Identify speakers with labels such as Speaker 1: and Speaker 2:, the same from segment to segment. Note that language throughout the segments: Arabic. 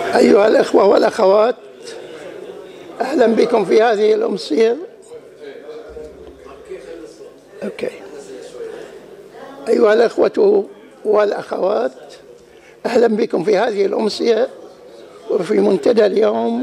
Speaker 1: أيها الإخوة والأخوات، أهلا بكم في هذه الأمسية. أيها الإخوة والأخوات، أهلا بكم في هذه الأمسية وفي منتدى اليوم.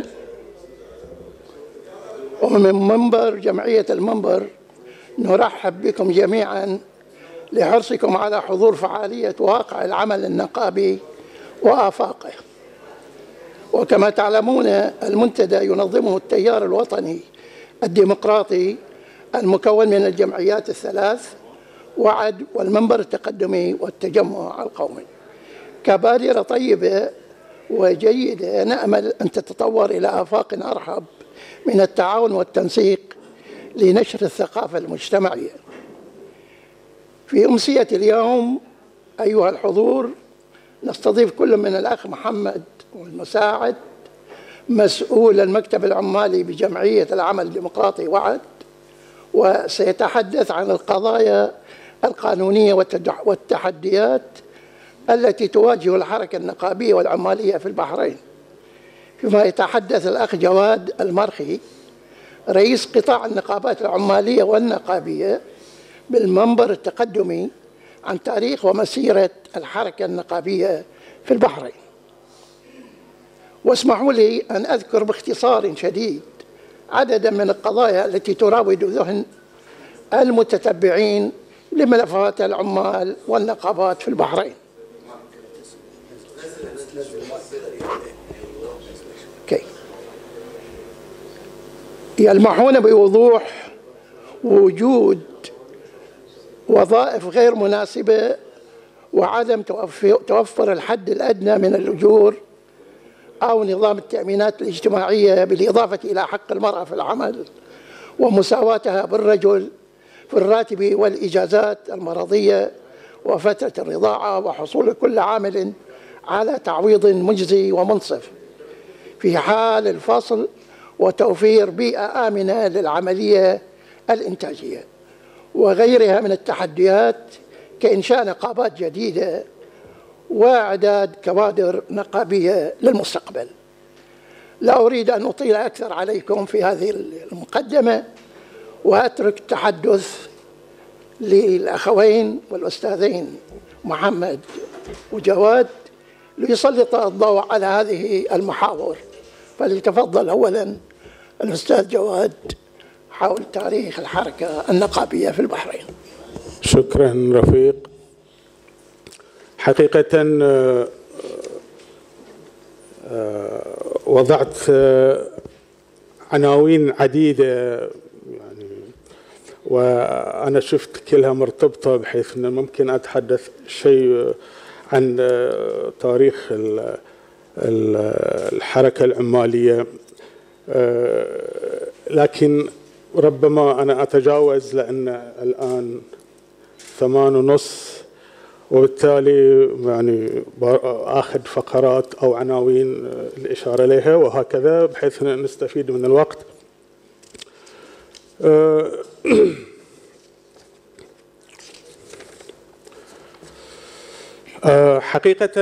Speaker 1: ومن منبر جمعية المنبر نرحب بكم جميعا لحرصكم على حضور فعالية واقع العمل النقابي وآفاقه. وكما تعلمون المنتدى ينظمه التيار الوطني الديمقراطي المكون من الجمعيات الثلاث: وعد والمنبر التقدمي والتجمع القومي، كبادرة طيبة وجيدة نأمل أن تتطور إلى آفاق أرحب من التعاون والتنسيق لنشر الثقافة المجتمعية. في أمسية اليوم أيها الحضور نستضيف كل من الأخ محمد والمساعد مسؤول المكتب العمالي بجمعية العمل الديمقراطي وعد، وسيتحدث عن القضايا القانونية والتحديات التي تواجه الحركة النقابية والعمالية في البحرين. فيما يتحدث الأخ جواد المرخي رئيس قطاع النقابات العمالية والنقابية بالمنبر التقدمي عن تاريخ ومسيرة الحركة النقابية في البحرين. واسمحوا لي أن أذكر باختصار شديد عددا من القضايا التي تراود ذهن المتتبعين لملفات العمال والنقابات في البحرين. يلمحون بوضوح وجود وظائف غير مناسبة وعدم توفر الحد الأدنى من الأجور أو نظام التأمينات الاجتماعية، بالإضافة إلى حق المرأة في العمل ومساواتها بالرجل في الراتب والإجازات المرضية وفترة الرضاعة، وحصول كل عامل على تعويض مجزي ومنصف في حال الفصل، وتوفير بيئة آمنة للعملية الإنتاجية، وغيرها من التحديات كإنشاء نقابات جديدة وإعداد كوادر نقابية للمستقبل. لا أريد أن أطيل أكثر عليكم في هذه المقدمة، وأترك التحدث للأخوين والأستاذين محمد وجواد ليسلط الضوء على هذه المحاور. فليتفضل أولا الأستاذ جواد حول تاريخ الحركة النقابية في البحرين.
Speaker 2: شكرا رفيق. حقيقة وضعت عناوين عديدة يعني، وأنا شفت كلها مرتبطة بحيث أن ممكن أتحدث شيء عن تاريخ الحركة العمالية، لكن ربما أنا أتجاوز لأن الآن 8:30، وبالتالي يعني آخذ فقرات أو عناوين الإشارة إليها وهكذا بحيث نستفيد من الوقت. حقيقة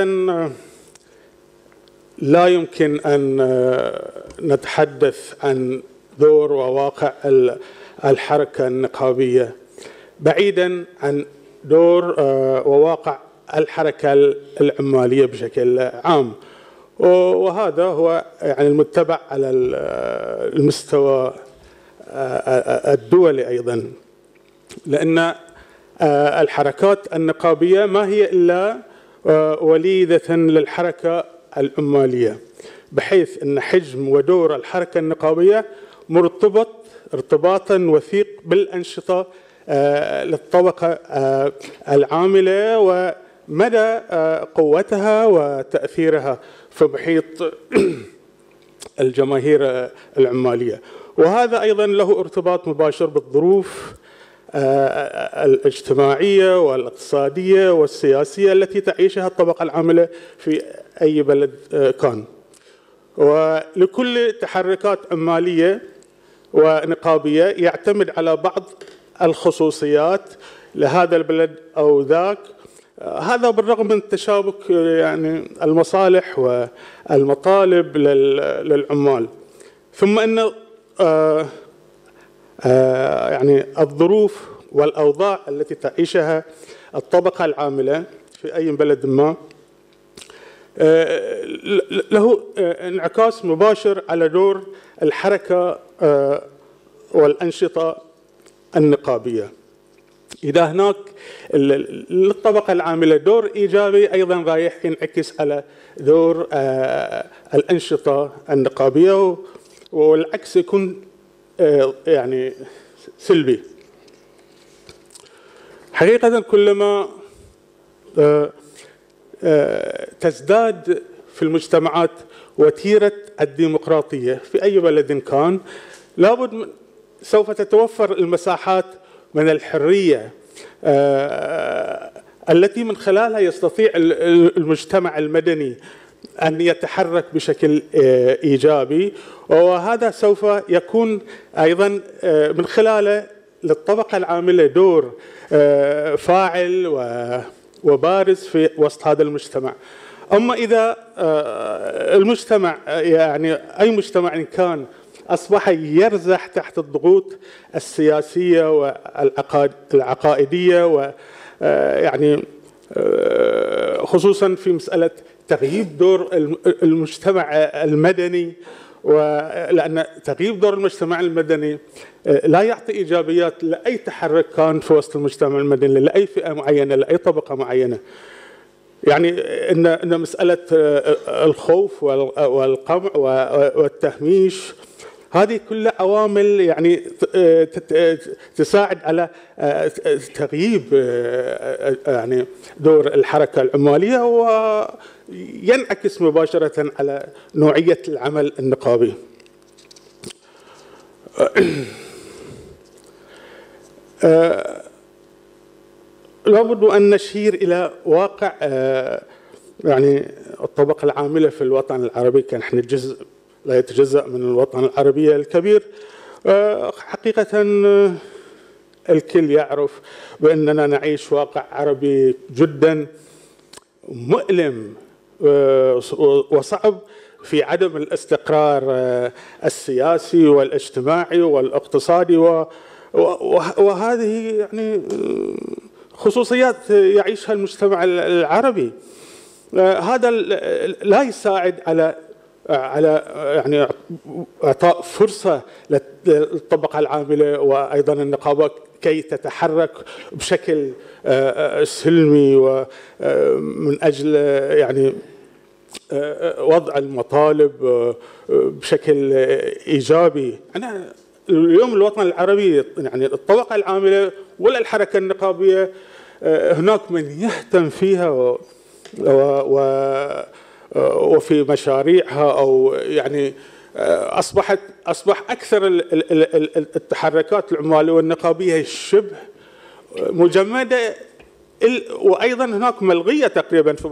Speaker 2: لا يمكن أن نتحدث عن دور وواقع الحركة النقابية بعيدا عن دور وواقع الحركة العمالية بشكل عام، وهذا هو يعني المتبع على المستوى الدولي أيضا، لأن الحركات النقابية ما هي إلا وليدة للحركة العمالية، بحيث أن حجم ودور الحركة النقابية مرتبط ارتباطا وثيق بالأنشطة للطبقة العاملة ومدى قوتها وتأثيرها في محيط الجماهير العمالية. وهذا أيضا له ارتباط مباشر بالظروف الاجتماعية والاقتصادية والسياسية التي تعيشها الطبقة العاملة في أي بلد كان. ولكل تحركات عمالية ونقابية يعتمد على بعض الخصوصيات لهذا البلد أو ذاك هذا بالرغم من تشابك يعني المصالح والمطالب للعمال، ثم أن يعني الظروف والأوضاع التي تعيشها الطبقة العاملة في أي بلد ما له انعكاس مباشر على دور الحركة والأنشطة النقابية. إذا هناك للطبقة العاملة دور إيجابي، أيضا رايح ينعكس على دور الأنشطة النقابية، والعكس يكون يعني سلبي. حقيقة كلما تزداد في المجتمعات وتيرة الديمقراطية في أي بلد كان، لابد سوف تتوفر المساحات من الحرية التي من خلالها يستطيع المجتمع المدني أن يتحرك بشكل إيجابي، وهذا سوف يكون أيضا من خلاله للطبقة العاملة دور فاعل وبارز في وسط هذا المجتمع. أما إذا المجتمع يعني أي مجتمع إن كان أصبح يرزح تحت الضغوط السياسية والعقائدية، ويعني خصوصا في مسألة تغييب دور المجتمع المدني، ولأن تغييب دور المجتمع المدني لا يعطي إيجابيات لأي تحرك كان في وسط المجتمع المدني، لأي فئة معينة، لأي طبقة معينة. يعني إن مسألة الخوف والقمع والتهميش هذه كلها عوامل يعني تساعد على تغييب يعني دور الحركة العمالية، وينعكس مباشرة على نوعية العمل النقابي. لابد أن نشير إلى واقع يعني الطبقة العاملة في الوطن العربي، كان احنا جزء لا يتجزأ من الوطن العربي الكبير. حقيقة الكل يعرف بأننا نعيش واقع عربي جدا مؤلم وصعب في عدم الاستقرار السياسي والاجتماعي والاقتصادي، وهذه يعني خصوصيات يعيشها المجتمع العربي. هذا لا يساعد على يعني اعطاء فرصه للطبقه العامله وايضا النقابه كي تتحرك بشكل سلمي ومن اجل يعني وضع المطالب بشكل ايجابي. أنا اليوم الوطن العربي يعني الطبقه العامله ولا الحركه النقابيه هناك من يهتم فيها وفي مشاريعها، او يعني اصبح اكثر التحركات العماليه والنقابيه شبه مجمده، وايضا هناك ملغيه تقريبا في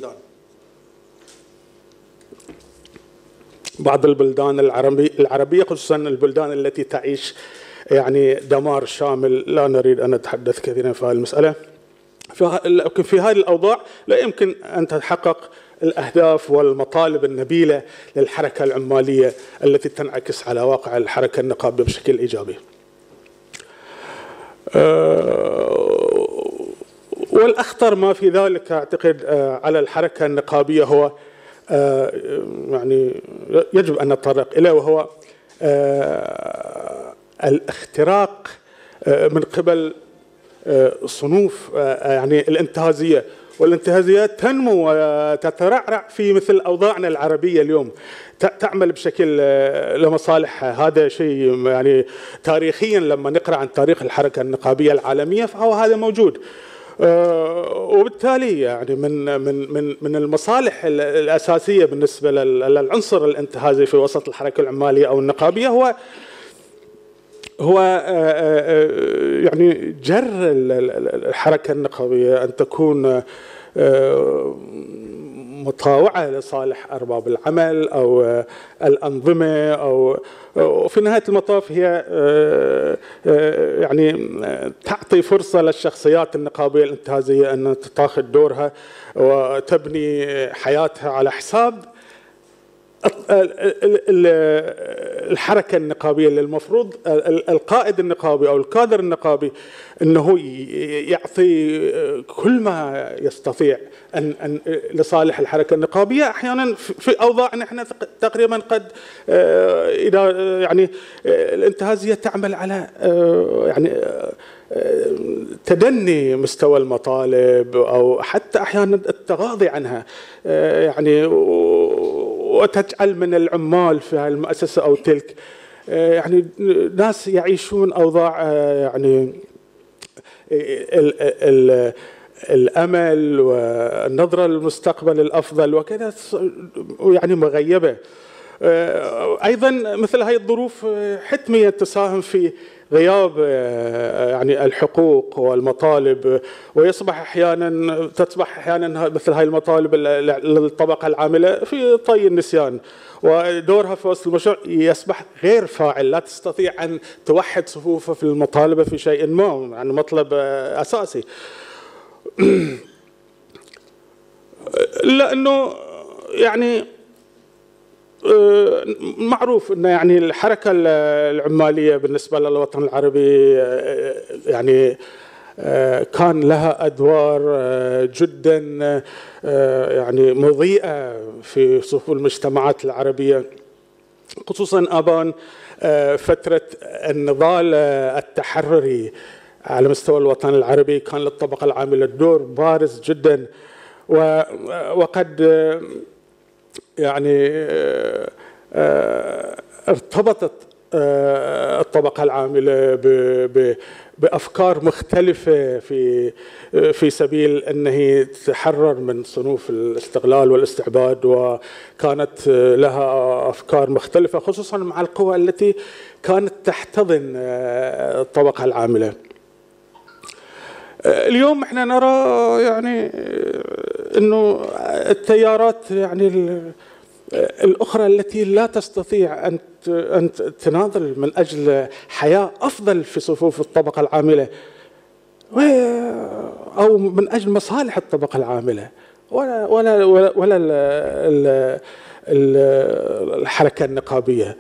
Speaker 2: بعض البلدان العربيه، خصوصا البلدان التي تعيش يعني دمار شامل. لا نريد ان نتحدث كثيرا في هذه المساله، لكن في هذه الاوضاع لا يمكن ان تتحقق الأهداف والمطالب النبيلة للحركة العمالية التي تنعكس على واقع الحركة النقابية بشكل إيجابي. والأخطر ما في ذلك أعتقد على الحركة النقابية هو يعني يجب أن نتطرق إليه، وهو الاختراق من قبل صنوف يعني الانتهازية، والانتهازيات تنمو وتترعرع في مثل أوضاعنا العربية اليوم، تعمل بشكل لمصالحها. هذا شيء يعني تاريخيا لما نقرأ عن تاريخ الحركة النقابية العالمية فهو هذا موجود، وبالتالي يعني من المصالح الأساسية بالنسبة للعنصر الانتهازي في وسط الحركة العمالية أو النقابية هو يعني جر الحركة النقابية أن تكون مطاوعة لصالح أرباب العمل أو الأنظمة، أو وفي نهاية المطاف هي يعني تعطي فرصة للشخصيات النقابية الانتهازية أن تاخذ دورها وتبني حياتها على حساب الحركة النقابية، اللي المفروض القائد النقابي أو الكادر النقابي أنه يعطي كل ما يستطيع أن لصالح الحركة النقابية. أحيانا في أوضاع نحن تقريبا قد إذا يعني الانتهازية تعمل على يعني تدني مستوى المطالب أو حتى أحيانا التغاضي عنها، يعني وتجعل من العمال في هذه المؤسسة أو تلك يعني ناس يعيشون أوضاع يعني الأمل والنظرة للمستقبل الأفضل وكذا يعني مغيبة. أيضا مثل هذه الظروف حتمية تساهم في غياب يعني الحقوق والمطالب، ويصبح أحيانا تصبح أحيانا مثل هذه المطالب للطبقة العاملة في طي النسيان، ودورها في وسط المشروع يصبح غير فاعل، لا تستطيع أن توحد صفوفها في المطالبة في شيء ما، يعني مطلب أساسي. لأنه يعني معروف أن يعني الحركة العمالية بالنسبة للوطن العربي يعني كان لها أدوار جدا يعني مضيئة في صفوف المجتمعات العربية، خصوصا أبان فترة النضال التحرري على مستوى الوطن العربي كان للطبقة العاملة دور بارز جدا، وقد يعني ارتبطت الطبقة العاملة بأفكار مختلفة في سبيل أنه تتحرر من صنوف الاستغلال والاستعباد، وكانت لها أفكار مختلفة خصوصا مع القوى التي كانت تحتضن الطبقة العاملة. اليوم احنا نرى يعني انه التيارات يعني الاخرى التي لا تستطيع ان تناضل من اجل حياه افضل في صفوف الطبقه العامله او من اجل مصالح الطبقه العامله ولا الحركه النقابيه.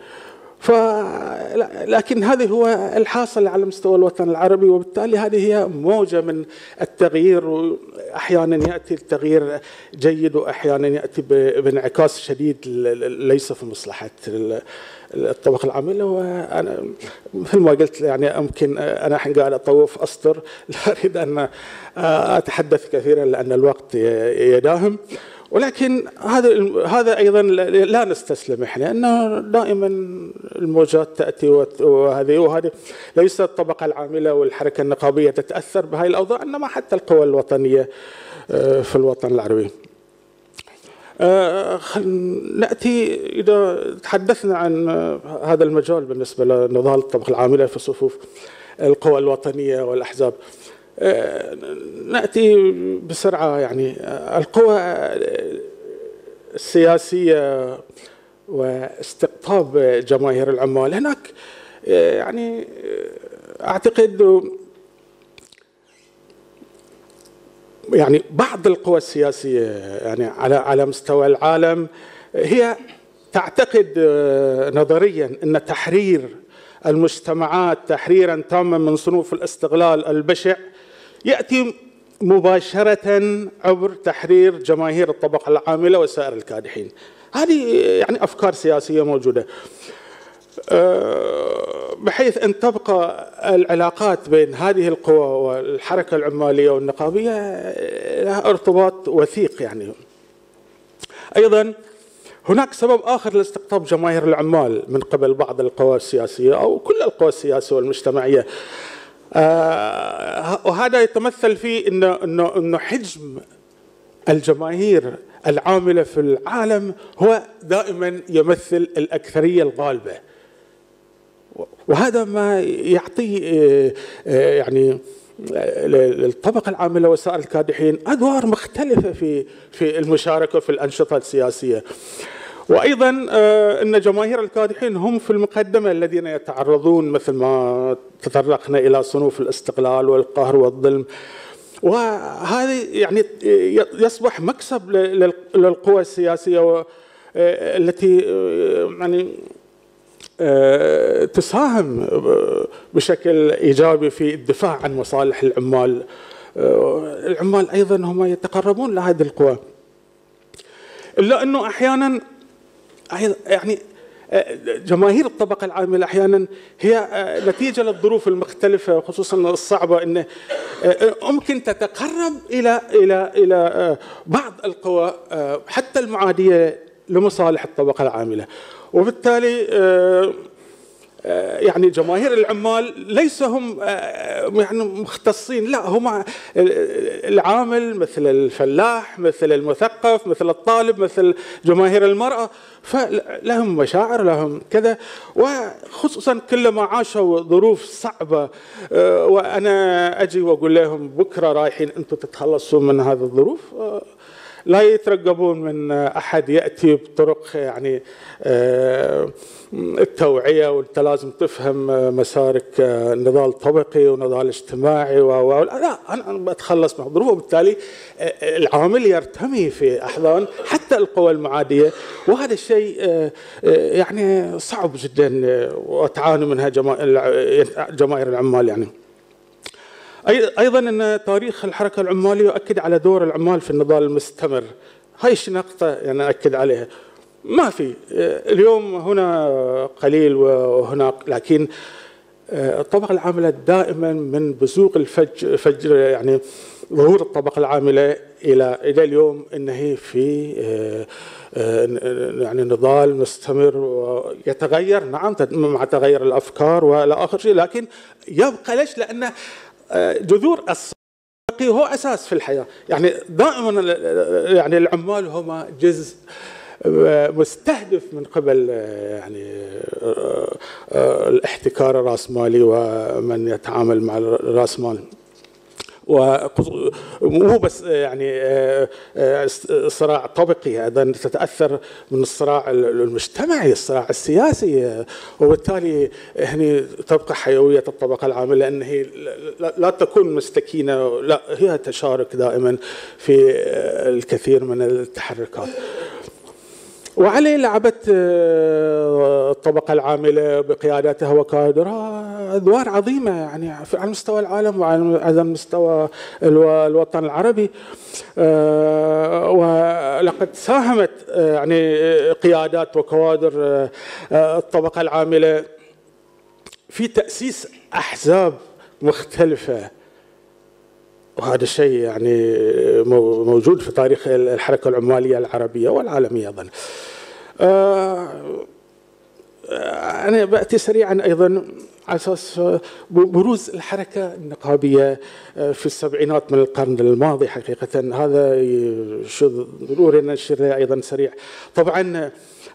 Speaker 2: لكن هذا هو الحاصل على مستوى الوطن العربي، وبالتالي هذه هي موجة من التغيير، وأحيانا يأتي التغيير جيد وأحيانا يأتي بانعكاس شديد ليس في مصلحة الطبقة العاملة. وأنا مثل ما قلت يعني يمكن أنا حين قاعد أطوف أسطر، لا أريد أن أتحدث كثيرا لأن الوقت يداهم، ولكن هذا ايضا لا نستسلم احنا، انه دائما الموجات تاتي وهذه ليس الطبقه العامله والحركه النقابيه تتاثر بهذه الاوضاع، انما حتى القوى الوطنيه في الوطن العربي. ناتي اذا تحدثنا عن هذا المجال بالنسبه لنضال الطبقه العامله في صفوف القوى الوطنيه والاحزاب، نأتي بسرعة. يعني القوى السياسية واستقطاب جماهير العمال هناك، يعني أعتقد يعني بعض القوى السياسية يعني على مستوى العالم هي تعتقد نظريا أن تحرير المجتمعات تحريرا تاما من صنوف الاستغلال البشع يأتي مباشرة عبر تحرير جماهير الطبقة العاملة وسائر الكادحين. هذه يعني أفكار سياسية موجودة، بحيث أن تبقى العلاقات بين هذه القوى والحركة العمالية والنقابية لها ارتباط وثيق. يعني أيضا هناك سبب آخر لاستقطاب جماهير العمال من قبل بعض القوى السياسية أو كل القوى السياسية والمجتمعية، وهذا يتمثل في إنه حجم الجماهير العاملة في العالم هو دائما يمثل الأكثرية الغالبة، وهذا ما يعطي يعني للطبقة العاملة وسائر الكادحين أدوار مختلفة في المشاركة في الأنشطة السياسية. وأيضا أن جماهير الكادحين هم في المقدمة الذين يتعرضون مثل ما تطرقنا إلى صنوف الاستقلال والقهر والظلم، وهذا يعني يصبح مكسب للقوى السياسية التي يعني تساهم بشكل إيجابي في الدفاع عن مصالح العمال. العمال أيضا هم يتقربون لهذه القوى، إلا أنه أحيانا يعني جماهير الطبقة العاملة أحيانا هي نتيجة للظروف المختلفة خصوصا الصعبة أنه ممكن تتقرب إلى بعض القوى حتى المعادية لمصالح الطبقة العاملة، وبالتالي يعني جماهير العمال ليس هم يعني مختصين، لا هم العامل مثل الفلاح مثل المثقف مثل الطالب مثل جماهير المرأة، فلهم مشاعر لهم كذا، وخصوصا كلما عاشوا ظروف صعبة وأنا أجي وأقول لهم بكرة رايحين أنتم تتخلصون من هذه الظروف، لا يترقبون من أحد يأتي بطرق يعني التوعية، وأنت لازم تفهم مسارك نضال طبقي ونضال اجتماعي لا أنا بتخلص من الظروف، وبالتالي العامل يرتمي في أحضان حتى القوى المعادية، وهذا الشيء يعني صعب جدا وتعاني منها جماهير العمال. يعني أيضا أن تاريخ الحركة العمالية يؤكد على دور العمال في النضال المستمر، هاي نقطة يعني أكد عليها. ما في اليوم هنا قليل وهناك، لكن الطبقة العاملة دائما من بزوغ الفجر يعني ظهور الطبقة العاملة إلى اليوم أن هي في يعني نضال مستمر ويتغير، نعم مع تغير الأفكار ولا آخر شيء، لكن يبقى ليش؟ لأن جذور الصداقة هو أساس في الحياة. يعني دائما يعني العمال هم جزء مستهدف من قبل يعني الاحتكار الرأسمالي ومن يتعامل مع الرأسمال، ومو بس يعني صراع طبقي، ايضا تتاثر من الصراع المجتمعي، الصراع السياسي، وبالتالي هنا تبقى حيويه الطبقه العامله، لان هي لا تكون مستكينه، لا هي تشارك دائما في الكثير من التحركات. وعليه لعبت الطبقة العاملة بقيادتها وكادرها أدوار عظيمة يعني على مستوى العالم وعلى مستوى الوطن العربي، ولقد ساهمت يعني قيادات وكوادر الطبقة العاملة في تأسيس أحزاب مختلفة، وهذا الشيء يعني موجود في تاريخ الحركة العمالية العربية والعالمية أيضا. أنا بأتي سريعا أيضا على أساس بروز الحركة النقابية في السبعينات من القرن الماضي. حقيقة هذا ضروري أن نشير أيضا سريع. طبعا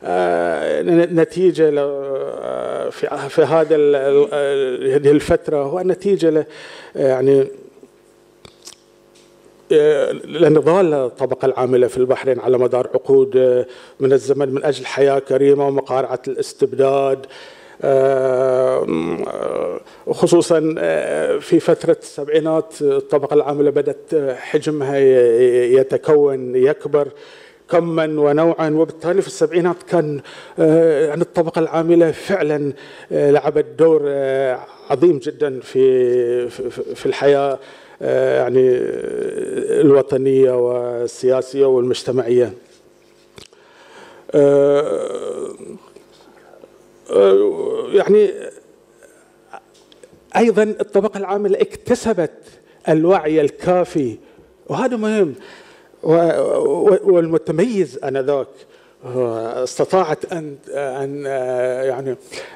Speaker 2: نتيجة في هذه الفترة هو نتيجة يعني لنضال الطبقة العاملة في البحرين على مدار عقود من الزمن من أجل حياة كريمة ومقارعة الاستبداد، وخصوصا في فترة السبعينات الطبقة العاملة بدأت حجمها يتكون يكبر كما ونوعا، وبالتالي في السبعينات كان يعني الطبقة العاملة فعلا لعبت دور عظيم جدا في الحياة يعني الوطنية والسياسية والمجتمعية. يعني أيضا الطبقة العاملة اكتسبت الوعي الكافي، وهذا مهم، والمتميز آنذاك استطاعت أن يعني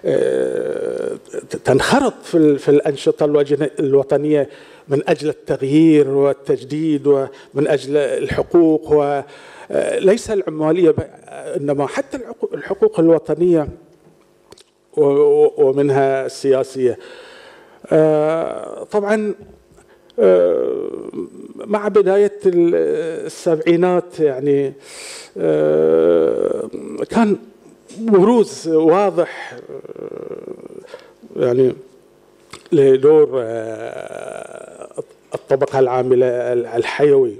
Speaker 2: تنخرط في الأنشطة الوطنية من أجل التغيير والتجديد ومن أجل الحقوق، وليس العمالية إنما حتى الحقوق الوطنية ومنها السياسية. طبعا مع بداية السبعينات يعني كان بروز واضح يعني لدور الطبقة العاملة الحيوي.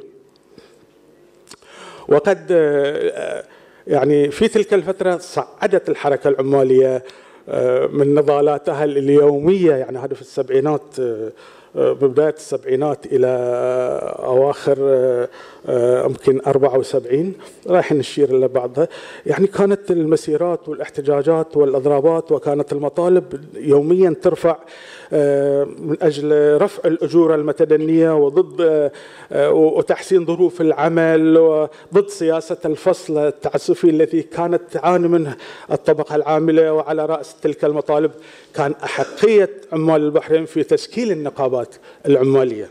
Speaker 2: وقد يعني في تلك الفترة صعدت الحركة العمالية من نضالاتها اليومية، يعني هذا في السبعينات، ببداية السبعينات إلى أواخر يمكن 74 راح نشير إلى بعضها. يعني كانت المسيرات والاحتجاجات والإضرابات وكانت المطالب يوميا ترفع من أجل رفع الأجور المتدنية وضد وتحسين ظروف العمل وضد سياسة الفصل التعسفي التي كانت تعاني منه الطبقة العاملة. وعلى رأس تلك المطالب كان أحقية عمال البحرين في تشكيل النقابات العمالية.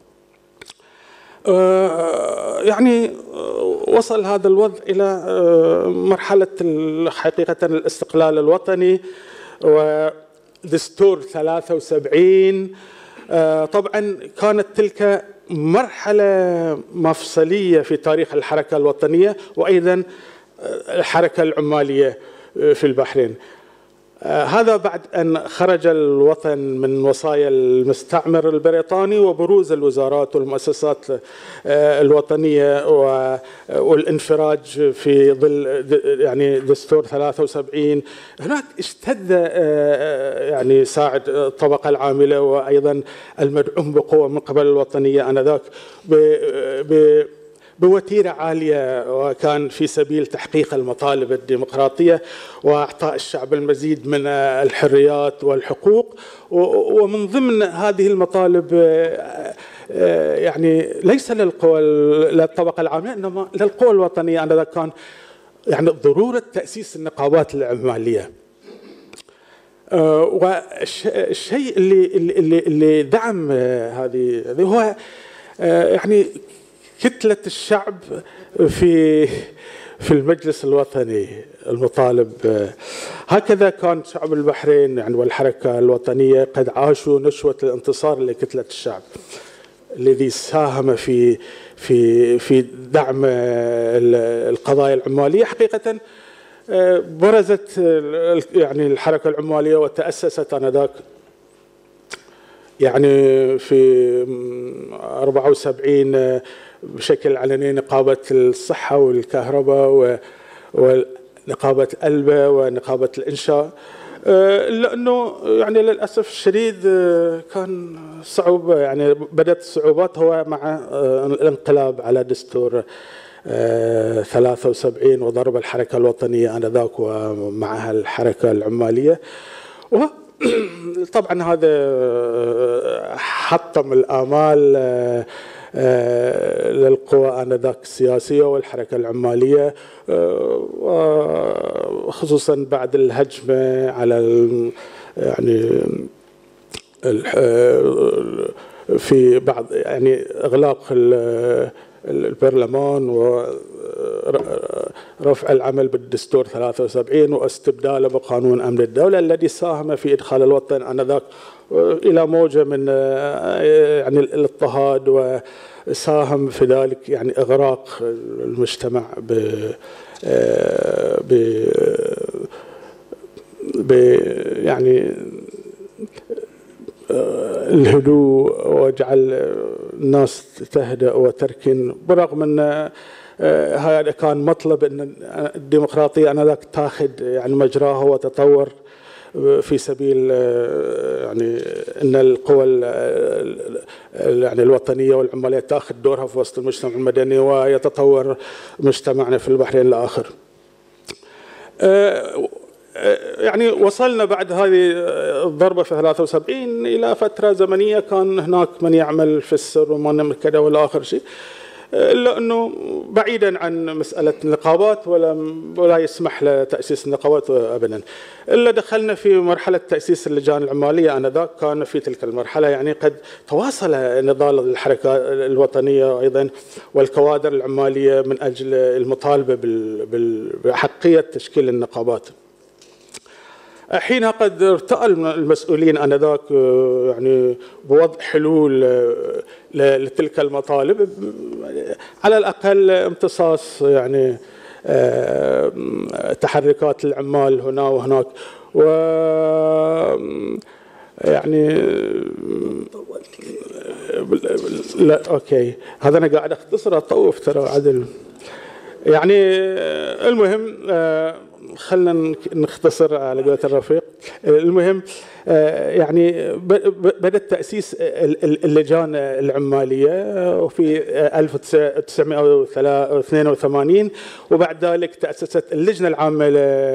Speaker 2: يعني وصل هذا الوضع إلى مرحلة حقيقة الاستقلال الوطني ودستور 73. طبعا كانت تلك مرحلة مفصلية في تاريخ الحركة الوطنية وأيضا الحركة العمالية في البحرين. هذا بعد أن خرج الوطن من وصايا المستعمر البريطاني وبروز الوزارات والمؤسسات الوطنية والانفراج في ظل يعني دستور 73. هناك اشتد يعني ساعد الطبقة العاملة وأيضا المدعوم بقوة من قبل الوطنية آنذاك بوتيرة عالية، وكان في سبيل تحقيق المطالب الديمقراطية وإعطاء الشعب المزيد من الحريات والحقوق. ومن ضمن هذه المطالب يعني ليس للطبقة العاملة إنما للقوى الوطنية آنذاك كان يعني ضرورة تأسيس النقابات العمالية. والشيء اللي دعم هذه هو يعني كتلة الشعب في المجلس الوطني المطالب. هكذا كان شعب البحرين يعني والحركة الوطنية قد عاشوا نشوة الانتصار لكتلة الشعب الذي ساهم في دعم القضايا العمالية. حقيقة برزت يعني الحركة العمالية وتأسست آنذاك يعني في 74 بشكل علني نقابة الصحة والكهرباء ونقابة ألبة ونقابة الإنشاء. لأنه يعني للأسف الشديد كان صعوبة، يعني بدأت الصعوبات هو مع الانقلاب على دستور 73 وضرب الحركة الوطنية آنذاك ومعها الحركة العمالية. طبعا هذا حطم الآمال للقوى آنذاك السياسية والحركة العمالية، خصوصا بعد الهجمة على يعني في بعض يعني إغلاق البرلمان ورفع العمل بالدستور 73 واستبداله بقانون أمن الدولة الذي ساهم في إدخال الوطن آنذاك إلى موجة من يعني الاضطهاد، وساهم في ذلك يعني إغراق المجتمع يعني الهدوء وجعل الناس تهدأ وتركن، برغم أن هذا كان مطلب أن الديمقراطية آنذاك تاخذ يعني مجراها وتطور في سبيل يعني أن القوى يعني الوطنية والعمالية تاخذ دورها في وسط المجتمع المدني ويتطور مجتمعنا في البحرين الآخر. يعني وصلنا بعد هذه الضربة في 73 إلى فترة زمنية كان هناك من يعمل في السر ومن كذا ولا آخر شيء، إلا أنه بعيدا عن مسألة النقابات ولا يسمح لتأسيس النقابات أبدا. إلا دخلنا في مرحلة تأسيس اللجان العمالية آنذاك. كان في تلك المرحلة يعني قد تواصل نضال الحركة الوطنية أيضا والكوادر العمالية من أجل المطالبة بحقية تشكيل النقابات. حينها قد ارتأى المسؤولين آنذاك يعني بوضع حلول لتلك المطالب، على الأقل امتصاص يعني تحركات العمال هنا وهناك. و يعني لا اوكي، هذا انا قاعد اختصر اطوف ترى عدل. يعني المهم خلنا نختصر على قولة الرفيق. المهم يعني بدأ تأسيس اللجان العمالية في 1982، وبعد ذلك تأسست اللجنة العامة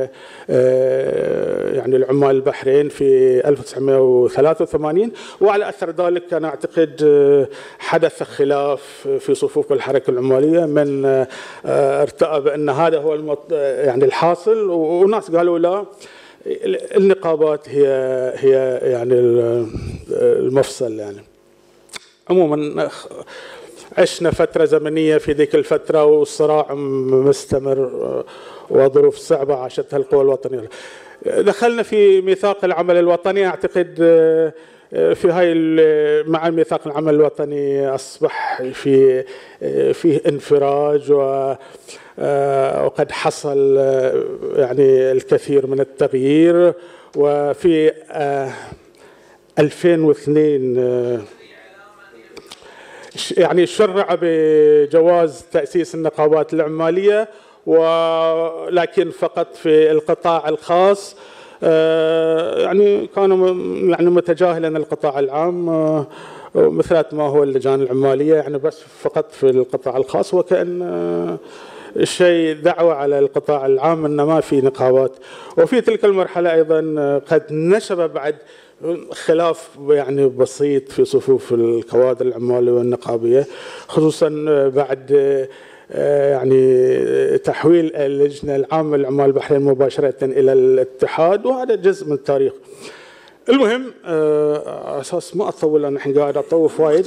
Speaker 2: يعني العمال البحرين في 1983. وعلى أثر ذلك أنا أعتقد حدث خلاف في صفوف الحركة العمالية، من ارتأى بأن هذا هو يعني الحاصل، وناس قالوا لا، النقابات هي يعني المفصل. يعني عموما عشنا فترة زمنية في ذيك الفترة والصراع مستمر وظروف صعبة عاشتها القوى الوطنية. دخلنا في ميثاق العمل الوطني، أعتقد في هاي مع ميثاق العمل الوطني أصبح فيه انفراج، وقد حصل يعني الكثير من التغيير. وفي 2002 يعني شرع بجواز تأسيس النقابات العمالية، ولكن فقط في القطاع الخاص. يعني كانوا يعني متجاهلا القطاع العام مثل ما هو اللجان العمالية، يعني بس فقط في القطاع الخاص، وكأن شيء دعوة على القطاع العام أن ما في نقابات. وفي تلك المرحلة أيضا قد نشب بعد خلاف يعني بسيط في صفوف الكوادر العمالية والنقابية، خصوصا بعد يعني تحويل اللجنة العامة للعمال البحرين مباشرة إلى الاتحاد، وهذا جزء من التاريخ. المهم أساس ما أطول، أنا الحين قاعد أطوف وايد.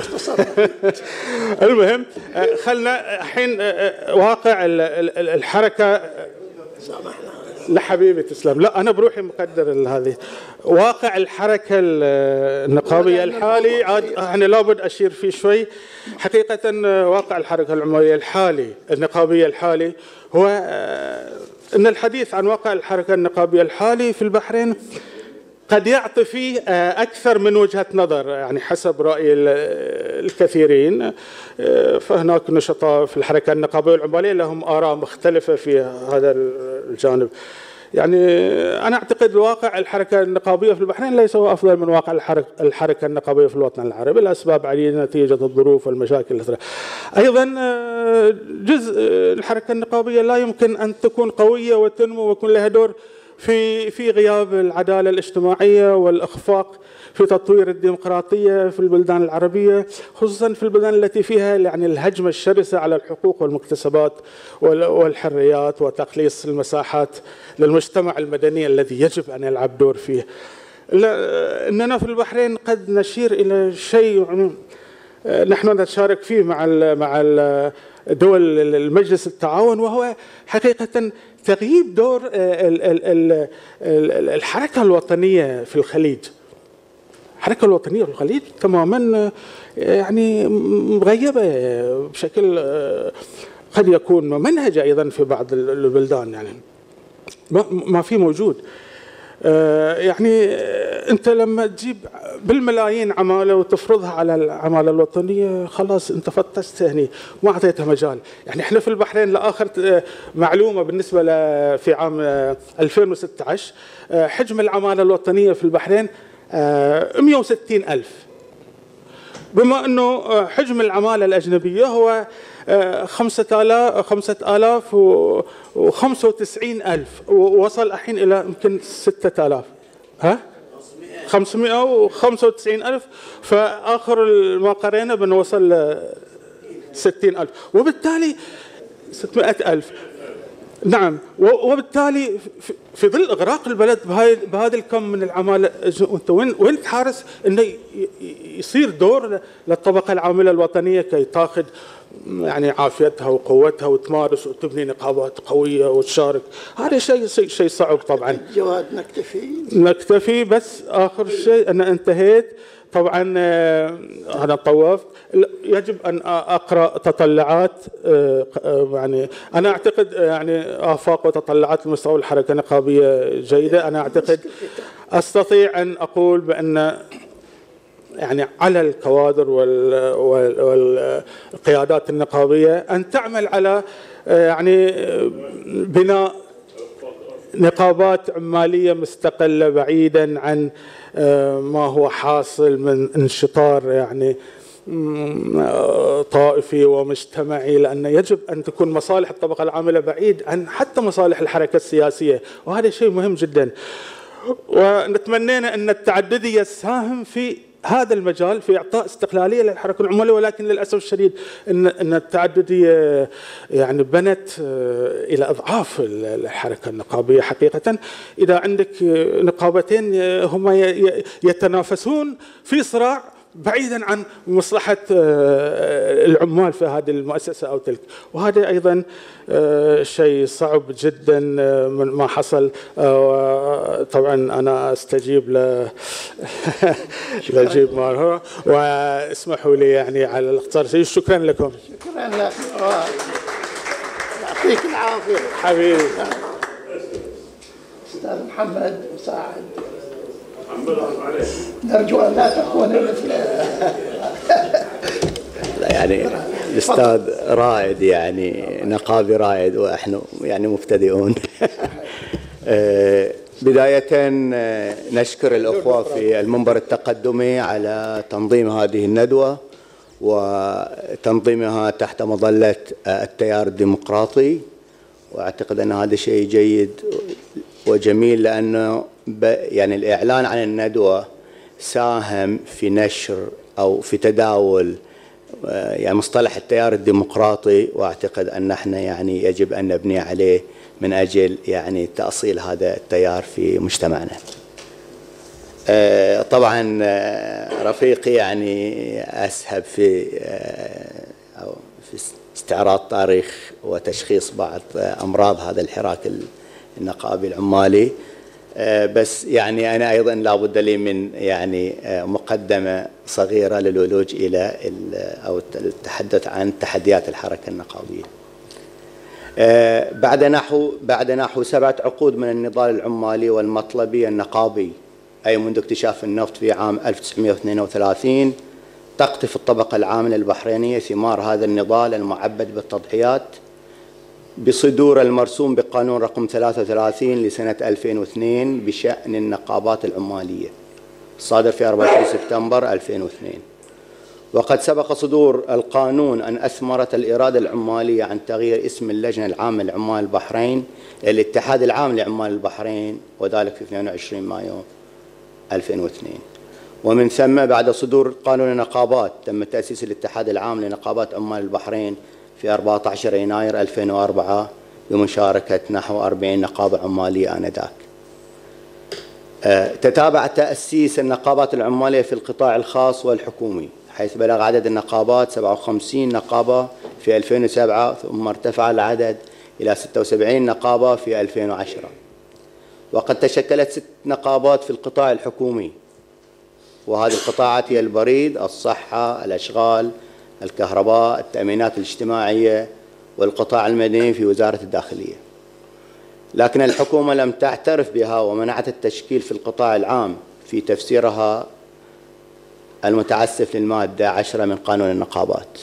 Speaker 2: المهم خلنا الحين واقع الحركة. لا حبيبي تسلم، لا أنا بروحي مقدر هذه. واقع الحركة النقابية الحالي أنا لابد أشير فيه شوي. حقيقة واقع الحركة العمالية الحالي النقابية الحالي هو أن الحديث عن واقع الحركة النقابية الحالي في البحرين قد يعطي فيه أكثر من وجهة نظر، يعني حسب رأي الكثيرين. فهناك نشطاء في الحركة النقابية والعمالية لهم آراء مختلفة في هذا الجانب. يعني أنا أعتقد واقع الحركة النقابية في البحرين ليس هو أفضل من واقع الحركة النقابية في الوطن العربي، لأسباب عديدة نتيجة الظروف والمشاكل. أيضا جزء الحركة النقابية لا يمكن أن تكون قوية وتنمو ويكون لها دور في غياب العدالة الاجتماعية والإخفاق في تطوير الديمقراطية في البلدان العربية، خصوصا في البلدان التي فيها يعني الهجمة الشرسة على الحقوق والمكتسبات والحريات وتقليص المساحات للمجتمع المدني الذي يجب أن يلعب دور فيه. إننا في البحرين قد نشير إلى شيء يعني نحن نتشارك فيه مع دول المجلس التعاون، وهو حقيقة تغييب دور الحركة الوطنية في الخليج. الحركة الوطنية في الخليج تماما يعني مغيبة بشكل قد يكون ممنهج أيضا في بعض البلدان، يعني ما في موجود. يعني أنت لما تجيب بالملايين عمالة وتفرضها على العمالة الوطنية خلاص أنت فتشت هني، ما أعطيتها مجال. يعني إحنا في البحرين لآخر معلومة بالنسبة في عام 2016 حجم العمالة الوطنية في البحرين 160,000، بما أنه حجم العمالة الأجنبية هو 5,095,000 ووصل الحين إلى يمكن 6,000 595,000. فآخر ما قرينا بنوصل ل 60,000، وبالتالي 600,000. نعم، وبالتالي في ظل إغراق البلد بهذا الكم من العمالة، أنت وين تحارس إنه يصير دور للطبقة العاملة الوطنية كي تأخذ يعني عافيتها وقوتها وتمارس وتبني نقابات قوية وتشارك. هذا شيء صعب طبعا.
Speaker 1: جواد
Speaker 2: نكتفي بس آخر شيء أنا انتهيت طبعا. أنا طوفت. يجب أن أقرأ تطلعات، يعني أنا أعتقد يعني آفاق وتطلعات المستوى الحركة النقابية جيدة. أنا أعتقد أستطيع أن أقول بأن يعني على الكوادر والقيادات النقابية أن تعمل على يعني بناء نقابات عمالية مستقلة بعيدا عن ما هو حاصل من انشطار يعني طائفي ومجتمعي، لأن يجب أن تكون مصالح الطبقة العاملة بعيد عن حتى مصالح الحركة السياسية، وهذا شيء مهم جدا. ونتمنينا أن التعددية تساهم في هذا المجال في إعطاء استقلالية للحركة العمالية، ولكن للأسف الشديد أن التعددية يعني بنت إلى أضعاف الحركة النقابية حقيقة. إذا عندك نقابتين هما يتنافسون في صراع بعيدا عن مصلحة العمال في هذه المؤسسة أو تلك، وهذا أيضا شيء صعب جدا من ما حصل. طبعا أنا أستجيب لجيب ماله، واسمحوا لي يعني على الاختصار. شكرا لكم.
Speaker 1: شكرا لك، يعطيك العافية
Speaker 2: حبيبي.
Speaker 1: أستاذ محمد مساعد، نرجو أن لا تكون مثل
Speaker 3: لا يعني الأستاذ رائد، يعني نقابي رائد وإحنا يعني مبتدئون. بداية نشكر الأخوة في المنبر التقدمي على تنظيم هذه الندوة وتنظيمها تحت مظلة التيار الديمقراطي، وأعتقد أن هذا شيء جيد وجميل، لأنه يعني الإعلان عن الندوة ساهم في نشر أو في تداول يعني مصطلح التيار الديمقراطي، وأعتقد أن احنا يعني يجب أن نبني عليه من أجل يعني تأصيل هذا التيار في مجتمعنا. طبعا رفيقي يعني أسهب في أو في استعراض تاريخ وتشخيص بعض أمراض هذا الحراك النقابي العمالي، بس يعني أنا أيضا لابد لي من يعني مقدمة صغيرة للولوج إلى أو التحدث عن تحديات الحركة النقابية. بعد نحو 7 عقود من النضال العمالي والمطلبي النقابي، أي منذ اكتشاف النفط في عام 1932، تقطف الطبقة العاملة البحرينية ثمار هذا النضال المعبد بالتضحيات بصدور المرسوم بقانون رقم 33 لسنة 2002 بشأن النقابات العمالية، الصادر في 24 سبتمبر 2002. وقد سبق صدور القانون أن أثمرت الإرادة العمالية عن تغيير اسم اللجنة العامة لعمال البحرين إلى الاتحاد العام لعمال البحرين، وذلك في 22 مايو 2002. ومن ثم بعد صدور قانون النقابات تم تأسيس الاتحاد العام لنقابات عمال البحرين في 14 يناير 2004 بمشاركة نحو 40 نقابة عمالية آنذاك. تتابع تأسيس النقابات العمالية في القطاع الخاص والحكومي، حيث بلغ عدد النقابات 57 نقابة في 2007، ثم ارتفع العدد إلى 76 نقابة في 2010. وقد تشكلت 6 نقابات في القطاع الحكومي، وهذه القطاعات هي البريد، الصحة، الأشغال، الكهرباء، التأمينات الاجتماعية، والقطاع المدني في وزارة الداخلية. لكن الحكومة لم تعترف بها ومنعت التشكيل في القطاع العام في تفسيرها المتعسف للمادة 10 من قانون النقابات.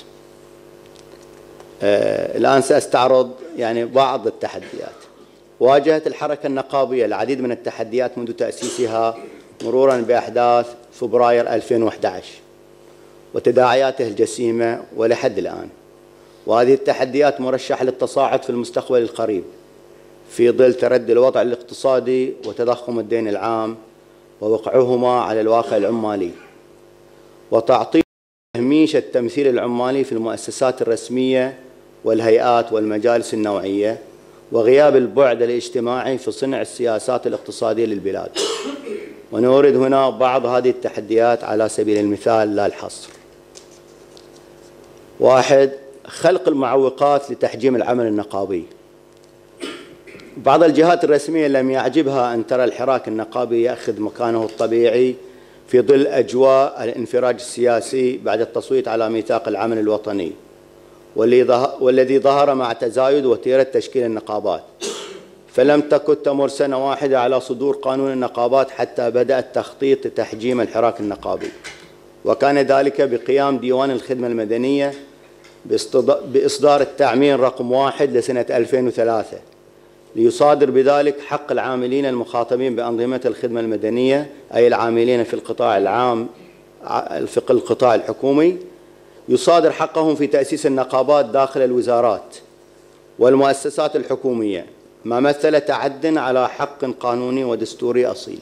Speaker 3: الآن سأستعرض يعني بعض التحديات. واجهت الحركة النقابية العديد من التحديات منذ تأسيسها مرورا بأحداث فبراير 2011 وتداعياته الجسيمة ولحد الآن، وهذه التحديات مرشحة للتصاعد في المستقبل القريب في ظل تردي الوضع الاقتصادي وتضخم الدين العام ووقعهما على الواقع العمالي، وتعطيل تهميش التمثيل العمالي في المؤسسات الرسمية والهيئات والمجالس النوعية، وغياب البعد الاجتماعي في صنع السياسات الاقتصادية للبلاد. ونورد هنا بعض هذه التحديات على سبيل المثال لا الحصر. 1. خلق المعوقات لتحجيم العمل النقابي. بعض الجهات الرسمية لم يعجبها أن ترى الحراك النقابي يأخذ مكانه الطبيعي في ظل أجواء الانفراج السياسي بعد التصويت على ميثاق العمل الوطني، والذي ظهر مع تزايد وتيرة تشكيل النقابات، فلم تكن تمر سنة واحدة على صدور قانون النقابات حتى بدأ التخطيط لتحجيم الحراك النقابي، وكان ذلك بقيام ديوان الخدمة المدنية بإصدار التعميم رقم 1 لسنة 2003 ليصادر بذلك حق العاملين المخاطبين بأنظمة الخدمة المدنية، أي العاملين في القطاع العام في القطاع الحكومي، يصادر حقهم في تأسيس النقابات داخل الوزارات والمؤسسات الحكومية، ما مثل تعد على حق قانوني ودستوري أصيل،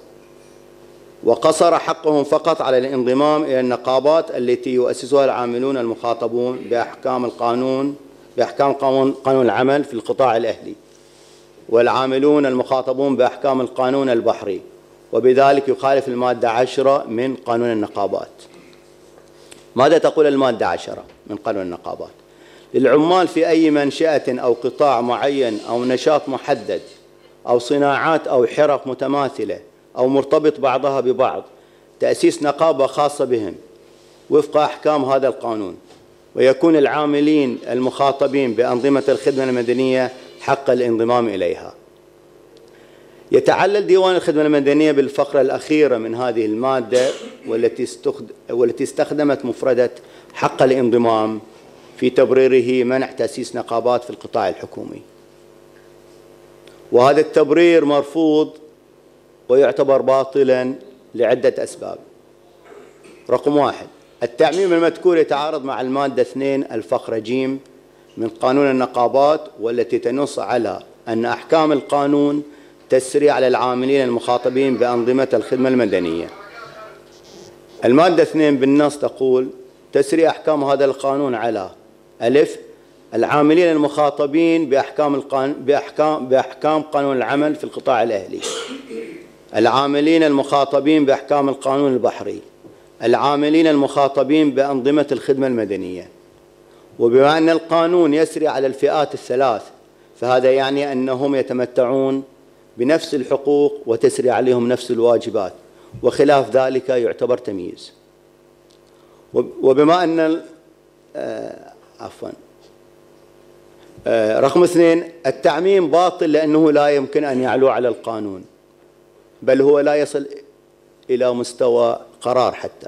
Speaker 3: وقصر حقهم فقط على الانضمام إلى النقابات التي يؤسسها العاملون المخاطبون بأحكام قانون العمل في القطاع الأهلي، والعاملون المخاطبون بأحكام القانون البحري، وبذلك يخالف المادة 10 من قانون النقابات. ماذا تقول المادة 10 من قانون النقابات؟ للعمال في أي منشأة أو قطاع معين أو نشاط محدد أو صناعات أو حرف متماثلة أو مرتبط بعضها ببعض تأسيس نقابة خاصة بهم وفق أحكام هذا القانون، ويكون العاملين المخاطبين بأنظمة الخدمة المدنية حق الانضمام إليها. يتعلل ديوان الخدمة المدنية بالفقرة الأخيرة من هذه المادة والتي استخدمت مفردة حق الانضمام في تبريره منع تأسيس نقابات في القطاع الحكومي، وهذا التبرير مرفوض ويعتبر باطلا لعدة أسباب. رقم 1، التعميم المذكور يتعارض مع المادة 2 الفقرة ج من قانون النقابات، والتي تنص على أن أحكام القانون تسري على العاملين المخاطبين بأنظمة الخدمة المدنية. المادة 2 بالنص تقول: تسري أحكام هذا القانون على ألف العاملين المخاطبين بأحكام قانون العمل في القطاع الأهلي، العاملين المخاطبين بأحكام القانون البحري، العاملين المخاطبين بأنظمة الخدمة المدنية. وبما أن القانون يسري على الفئات الثلاث، فهذا يعني أنهم يتمتعون بنفس الحقوق وتسري عليهم نفس الواجبات، وخلاف ذلك يعتبر تمييز. وبما أن رقم 2، التعميم باطل لأنه لا يمكن أن يعلو على القانون، بل هو لا يصل إلى مستوى قرار حتى.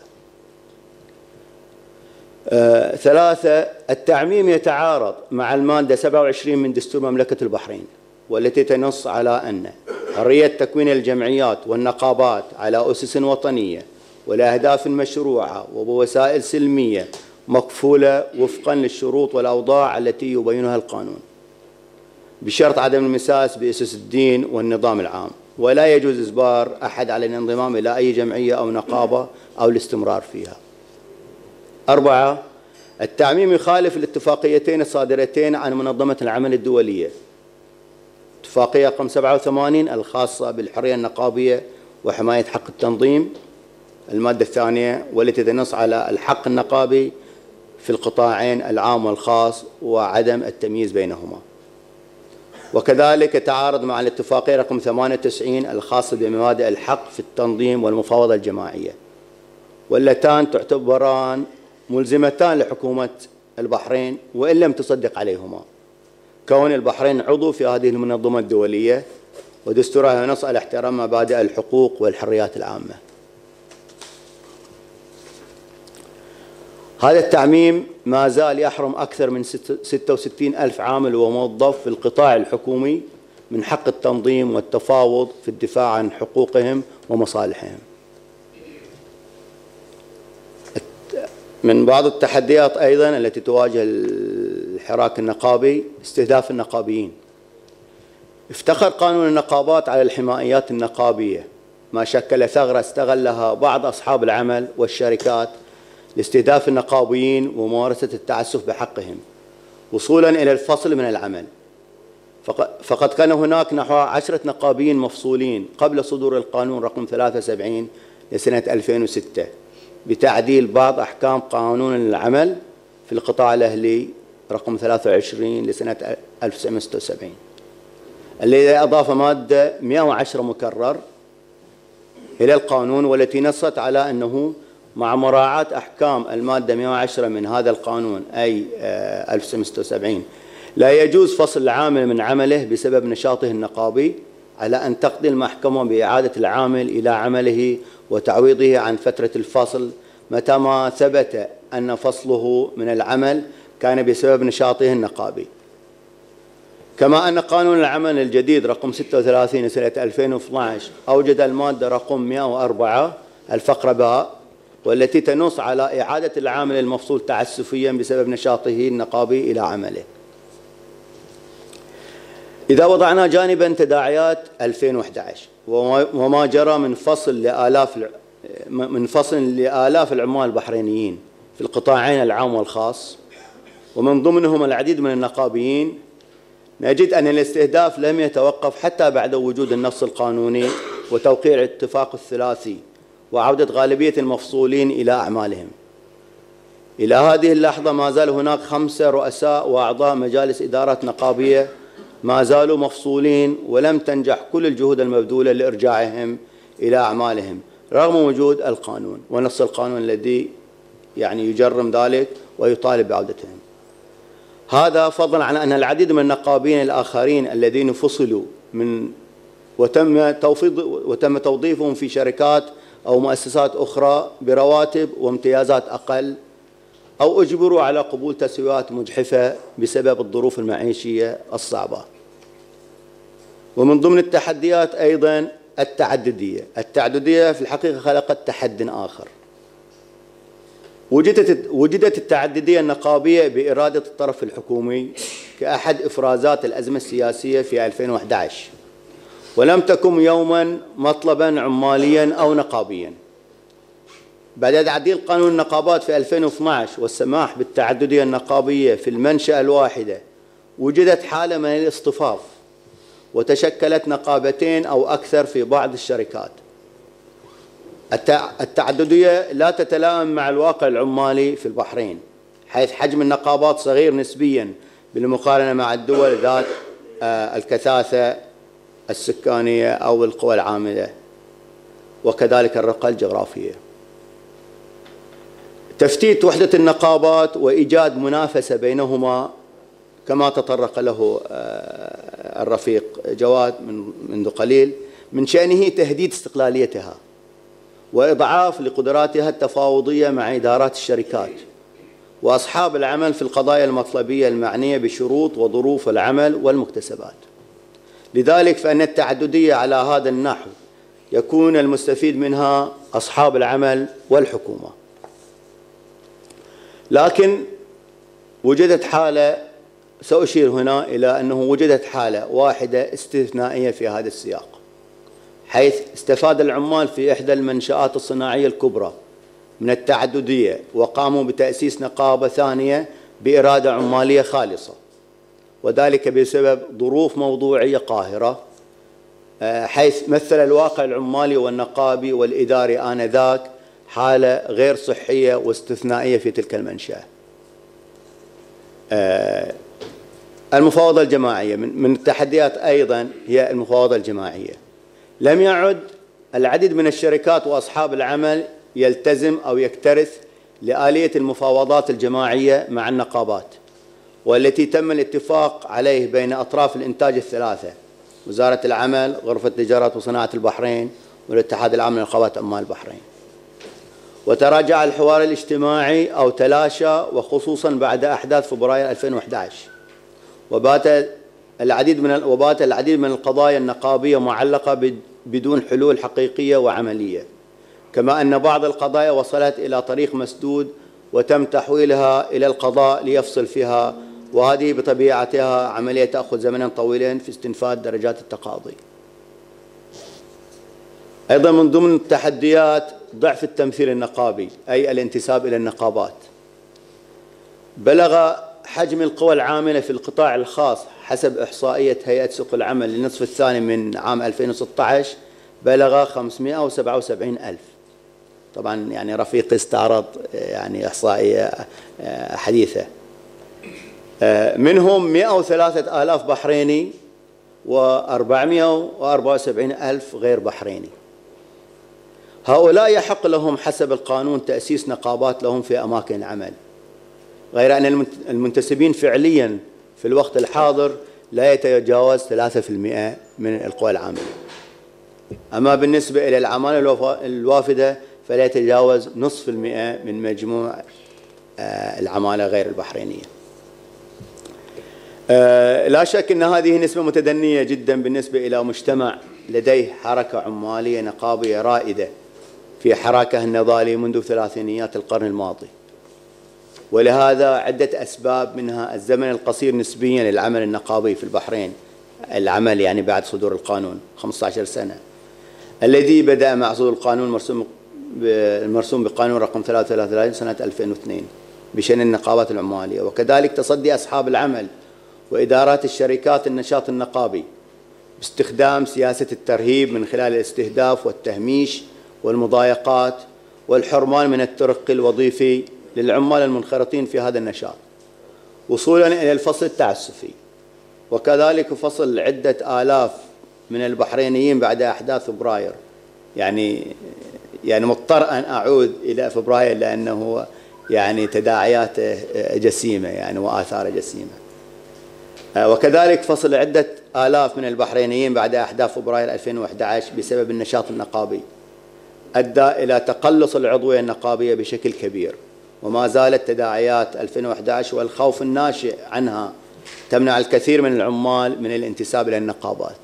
Speaker 3: 3، التعميم يتعارض مع المادة 27 من دستور مملكة البحرين، والتي تنص على أن حرية تكوين الجمعيات والنقابات على أسس وطنية والأهداف المشروعة وبوسائل سلمية مكفولة وفقا للشروط والأوضاع التي يبينها القانون، بشرط عدم المساس بأسس الدين والنظام العام، ولا يجوز إجبار أحد على الانضمام إلى أي جمعية أو نقابة أو الاستمرار فيها. 4، التعميم يخالف الاتفاقيتين الصادرتين عن منظمة العمل الدولية، اتفاقية رقم 87 الخاصة بالحرية النقابية وحماية حق التنظيم، المادة 2، والتي تنص على الحق النقابي في القطاعين العام والخاص وعدم التمييز بينهما. وكذلك يتعارض مع الاتفاقية رقم 98 الخاصة بمبادئ الحق في التنظيم والمفاوضة الجماعية، واللتان تعتبران ملزمتان لحكومة البحرين وإن لم تصدق عليهما، كون البحرين عضو في هذه المنظمة الدولية ودستورها ينص على احترام مبادئ الحقوق والحريات العامة. هذا التعميم ما زال يحرم أكثر من 66 ألف عامل وموظف في القطاع الحكومي من حق التنظيم والتفاوض في الدفاع عن حقوقهم ومصالحهم. من بعض التحديات أيضا التي تواجه الحراك النقابي استهداف النقابيين. افتخر قانون النقابات على الحمائيات النقابية، ما شكل ثغرة استغلها بعض أصحاب العمل والشركات لاستهداف النقابيين وممارسة التعسف بحقهم وصولا إلى الفصل من العمل. فقد كان هناك نحو 10 نقابيين مفصولين قبل صدور القانون رقم 73 لسنة 2006 بتعديل بعض أحكام قانون العمل في القطاع الأهلي رقم 23 لسنة 1976، الذي أضاف مادة 110 مكرر إلى القانون، والتي نصت على أنه مع مراعاة أحكام المادة 110 من هذا القانون أي 1976 لا يجوز فصل العامل من عمله بسبب نشاطه النقابي، على أن تقضي المحكمة بإعادة العامل إلى عمله وتعويضه عن فترة الفصل متى ما ثبت أن فصله من العمل كان بسبب نشاطه النقابي. كما أن قانون العمل الجديد رقم 36 سنة 2012 أوجد المادة رقم 104 الفقرة باء، والتي تنص على إعادة العامل المفصول تعسفيا بسبب نشاطه النقابي إلى عمله. إذا وضعنا جانبا تداعيات 2011 وما جرى من فصل لآلاف العمال البحرينيين في القطاعين العام والخاص، ومن ضمنهم العديد من النقابيين، نجد أن الاستهداف لم يتوقف حتى بعد وجود النص القانوني وتوقيع الاتفاق الثلاثي وعودة غالبية المفصولين إلى أعمالهم. إلى هذه اللحظة ما زال هناك 5 رؤساء وأعضاء مجالس إدارات نقابية ما زالوا مفصولين، ولم تنجح كل الجهود المبذولة لإرجاعهم إلى أعمالهم رغم وجود القانون ونص القانون الذي يجرم ذلك ويطالب بعودتهم. هذا فضلا عن أن العديد من النقابين الآخرين الذين فصلوا وتم توظيفهم في شركات أو مؤسسات أخرى برواتب وامتيازات أقل، أو أجبروا على قبول تسويات مجحفة بسبب الظروف المعيشية الصعبة. ومن ضمن التحديات أيضا التعددية في الحقيقة خلقت تحد آخر. وجدت التعددية النقابية بإرادة الطرف الحكومي كأحد إفرازات الأزمة السياسية في 2011، ولم تكن يوما مطلبا عماليا أو نقابيا. بعد تعديل قانون النقابات في 2012 والسماح بالتعددية النقابية في المنشأة الواحدة، وجدت حالة من الاصطفاف وتشكلت نقابتين أو أكثر في بعض الشركات. التعددية لا تتلائم مع الواقع العمالي في البحرين، حيث حجم النقابات صغير نسبيا بالمقارنة مع الدول ذات الكثافة السكانية أو القوى العاملة، وكذلك الرقة الجغرافية. تفتيت وحدة النقابات وإيجاد منافسة بينهما كما تطرق له الرفيق جواد منذ قليل، من شأنه تهديد استقلاليتها وإضعاف لقدراتها التفاوضية مع إدارات الشركات وأصحاب العمل في القضايا المطلبية المعنية بشروط وظروف العمل والمكتسبات. لذلك فإن التعددية على هذا النحو يكون المستفيد منها أصحاب العمل والحكومة. لكن وجدت حالة، سأشير هنا إلى أنه وجدت حالة واحدة استثنائية في هذا السياق، حيث استفاد العمال في إحدى المنشآت الصناعية الكبرى من التعددية وقاموا بتأسيس نقابة ثانية بإرادة عمالية خالصة، وذلك بسبب ظروف موضوعية قاهرة، حيث مثل الواقع العمالي والنقابي والإداري آنذاك حالة غير صحية واستثنائية في تلك المنشأة. المفاوضة الجماعية من التحديات أيضا هي المفاوضة الجماعية. لم يعد العديد من الشركات وأصحاب العمل يلتزم أو يكترث لآلية المفاوضات الجماعية مع النقابات، والتي تم الاتفاق عليه بين أطراف الإنتاج الثلاثة: وزارة العمل، غرفة تجارة وصناعة البحرين، والاتحاد العام لنقابات عمال البحرين. وتراجع الحوار الاجتماعي أو تلاشى، وخصوصا بعد أحداث فبراير 2011، وبات العديد من القضايا النقابية معلقة بدون حلول حقيقية وعملية، كما أن بعض القضايا وصلت إلى طريق مسدود وتم تحويلها إلى القضاء ليفصل فيها، وهذه بطبيعتها عملية تأخذ زمنا طويلا في استنفاد درجات التقاضي. أيضا من ضمن التحديات ضعف التمثيل النقابي، أي الانتساب إلى النقابات. بلغ حجم القوى العاملة في القطاع الخاص حسب إحصائية هيئة سوق العمل للنصف الثاني من عام 2016 بلغ 577,000. طبعا رفيق استعرض إحصائية حديثة. منهم 103,000 بحريني و474,000 غير بحريني. هؤلاء يحق لهم حسب القانون تأسيس نقابات لهم في أماكن العمل، غير أن المنتسبين فعليا في الوقت الحاضر لا يتجاوز 3% من القوى العاملة. أما بالنسبة إلى العمالة الوافدة فلا يتجاوز 0.5% من مجموع العمالة غير البحرينية. لا شك أن هذه نسبة متدنية جدا بالنسبة إلى مجتمع لديه حركة عمالية نقابية رائدة في حراكه النضالي منذ ثلاثينيات القرن الماضي، ولهذا عدة أسباب، منها الزمن القصير نسبيا للعمل النقابي في البحرين، العمل يعني بعد صدور القانون 15 سنة، الذي بدأ مع صدور القانون المرسوم بقانون رقم 333 سنة 2002 بشأن النقابات العمالية، وكذلك تصدي أصحاب العمل وإدارات الشركات النشاط النقابي باستخدام سياسة الترهيب من خلال الاستهداف والتهميش والمضايقات والحرمان من الترقي الوظيفي للعمال المنخرطين في هذا النشاط، وصولا إلى الفصل التعسفي، وكذلك فصل عدة آلاف من البحرينيين بعد أحداث فبراير. يعني مضطر أن أعود إلى فبراير لأنه يعني تداعياته جسيمة يعني وآثاره جسيمة. وكذلك فصل عدة آلاف من البحرينيين بعد أحداث فبراير 2011 بسبب النشاط النقابي أدى إلى تقلص العضوية النقابية بشكل كبير، وما زالت تداعيات 2011 والخوف الناشئ عنها تمنع الكثير من العمال من الانتساب إلى النقابات.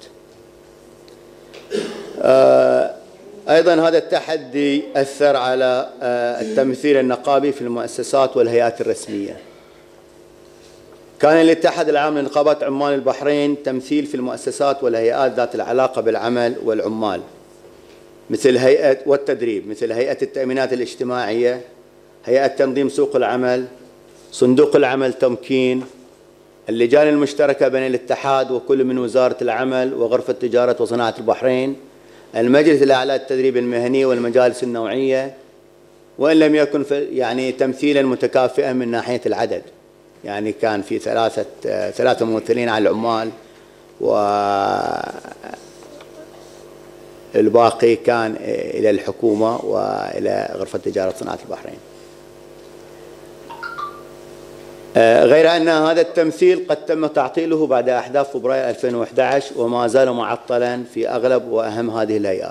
Speaker 3: أيضا هذا التحدي أثر على التمثيل النقابي في المؤسسات والهيئات الرسمية. كان الاتحاد العام لنقابات عمال البحرين تمثيل في المؤسسات والهيئات ذات العلاقة بالعمل والعمال، مثل هيئة والتدريب، مثل هيئة التأمينات الاجتماعية، هيئة تنظيم سوق العمل، صندوق العمل تمكين، اللجان المشتركة بين الاتحاد وكل من وزارة العمل وغرفة تجارة وصناعة البحرين، المجلس الأعلى للتدريب المهني والمجالس النوعية، وإن لم يكن يعني تمثيلا متكافئا من ناحية العدد، يعني كان في ثلاثة ممثلين على العمال والباقي كان إلى الحكومة وإلى غرفة تجارة وصناعة البحرين. غير أن هذا التمثيل قد تم تعطيله بعد أحداث فبراير 2011 وما زال معطلا في أغلب وأهم هذه الهيئات.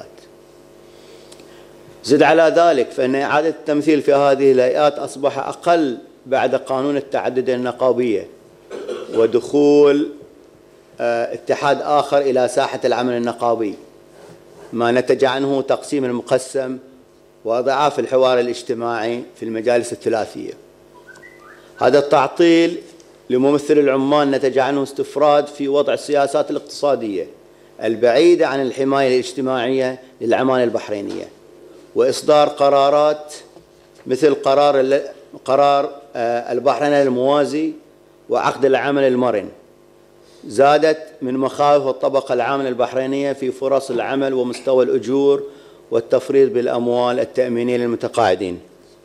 Speaker 3: زد على ذلك فإن إعادة التمثيل في هذه الهيئات أصبح أقل بعد قانون التعدد النقابية ودخول اتحاد آخر إلى ساحة العمل النقابي، ما نتج عنه تقسيم المقسم وأضعاف الحوار الاجتماعي في المجالس الثلاثية. هذا التعطيل لممثل العمال نتج عنه استفراد في وضع السياسات الاقتصادية البعيدة عن الحماية الاجتماعية للعمالة البحرينية، وإصدار قرارات مثل قرار البحرين الموازي وعقد العمل المرن، زادت من مخاوف الطبقة العاملة البحرينية في فرص العمل ومستوى الأجور والتفريط بالأموال التأمينية للمتقاعدين.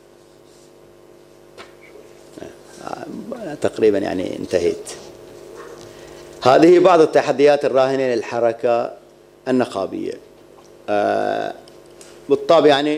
Speaker 3: تقريبا يعني انتهيت. هذه بعض التحديات الراهنة للحركة النقابية. بالطبع يعني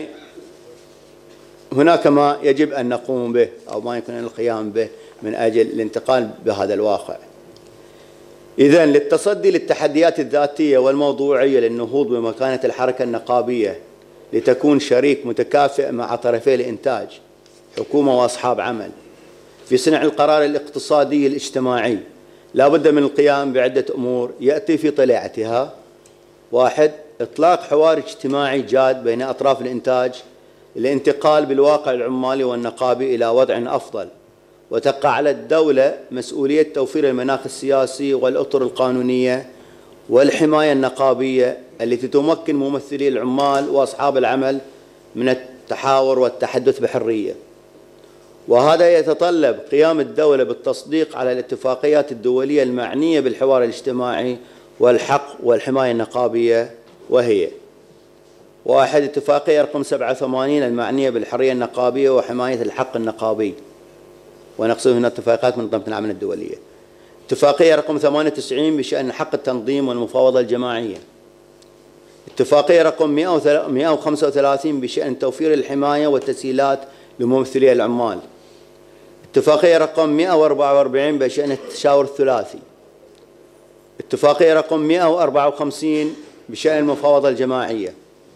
Speaker 3: هناك ما يجب أن نقوم به أو ما يمكن القيام به من أجل الانتقال بهذا الواقع. إذن للتصدي للتحديات الذاتية والموضوعية للنهوض بمكانة الحركة النقابية لتكون شريك متكافئ مع طرفي الإنتاج حكومة وأصحاب عمل في صنع القرار الاقتصادي الاجتماعي، لا بد من القيام بعدة أمور يأتي في طليعتها: 1. إطلاق حوار اجتماعي جاد بين أطراف الإنتاج للانتقال بالواقع العمالي والنقابي إلى وضع أفضل، وتقع على الدولة مسؤولية توفير المناخ السياسي والأطر القانونية والحماية النقابية التي تمكن ممثلي العمال وأصحاب العمل من التحاور والتحدث بحرية. وهذا يتطلب قيام الدولة بالتصديق على الاتفاقيات الدولية المعنية بالحوار الاجتماعي والحق والحماية النقابية، وهي: 1. اتفاقية رقم 87 المعنية بالحرية النقابية وحماية الحق النقابي. ونقصد هنا اتفاقات من منظمة العمل الدولية. اتفاقية رقم 98 بشأن حق التنظيم والمفاوضة الجماعية. اتفاقية رقم 135 بشأن توفير الحماية والتسهيلات لممثلي العمال. اتفاقية رقم 144 بشأن التشاور الثلاثي. اتفاقية رقم 154 بشأن المفاوضة الجماعية.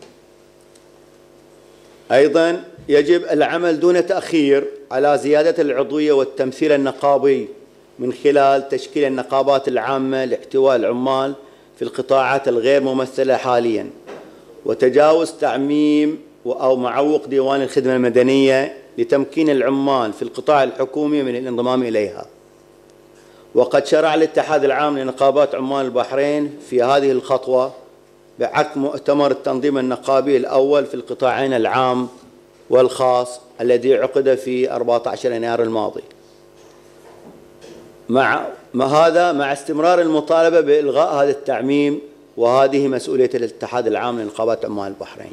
Speaker 3: أيضا يجب العمل دون تأخير على زيادة العضوية والتمثيل النقابي من خلال تشكيل النقابات العامة لاحتواء العمال في القطاعات الغير ممثلة حاليا، وتجاوز تعميم أو معوق ديوان الخدمة المدنية لتمكين العمال في القطاع الحكومي من الانضمام إليها. وقد شرع الاتحاد العام لنقابات عمال البحرين في هذه الخطوة بعقد مؤتمر التنظيم النقابي الأول في القطاعين العام والخاص الذي عقد في 14 يناير الماضي. مع استمرار المطالبة بإلغاء هذا التعميم، وهذه مسؤولية الاتحاد العام لنقابات عمال البحرين.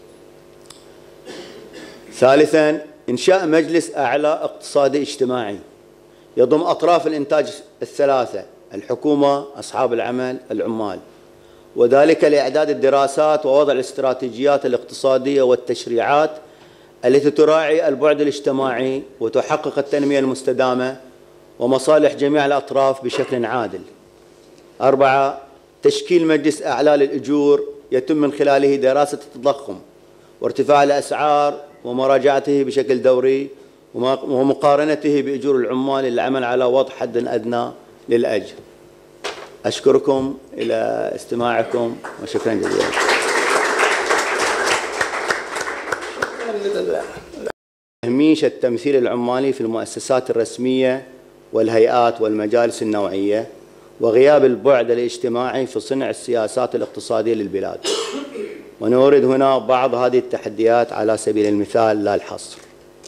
Speaker 3: ثالثاً، إنشاء مجلس أعلى اقتصادي اجتماعي يضم أطراف الإنتاج الثلاثة: الحكومة، أصحاب العمل، العمال، وذلك لإعداد الدراسات ووضع الاستراتيجيات الاقتصادية والتشريعات التي تراعي البعد الاجتماعي وتحقق التنمية المستدامة ومصالح جميع الأطراف بشكل عادل. 4. تشكيل مجلس أعلى للأجور يتم من خلاله دراسة التضخم وارتفاع الأسعار ومراجعته بشكل دوري ومقارنته بأجور العمال للعمل على وضع حد أدنى للأجر. أشكركم إلى استماعكم وشكرا جزيلا. تهميش التمثيل العمالي في المؤسسات الرسمية والهيئات والمجالس النوعية، وغياب البعد الاجتماعي في صنع السياسات الاقتصادية للبلاد. ونورد هنا بعض هذه التحديات على سبيل المثال لا الحصر.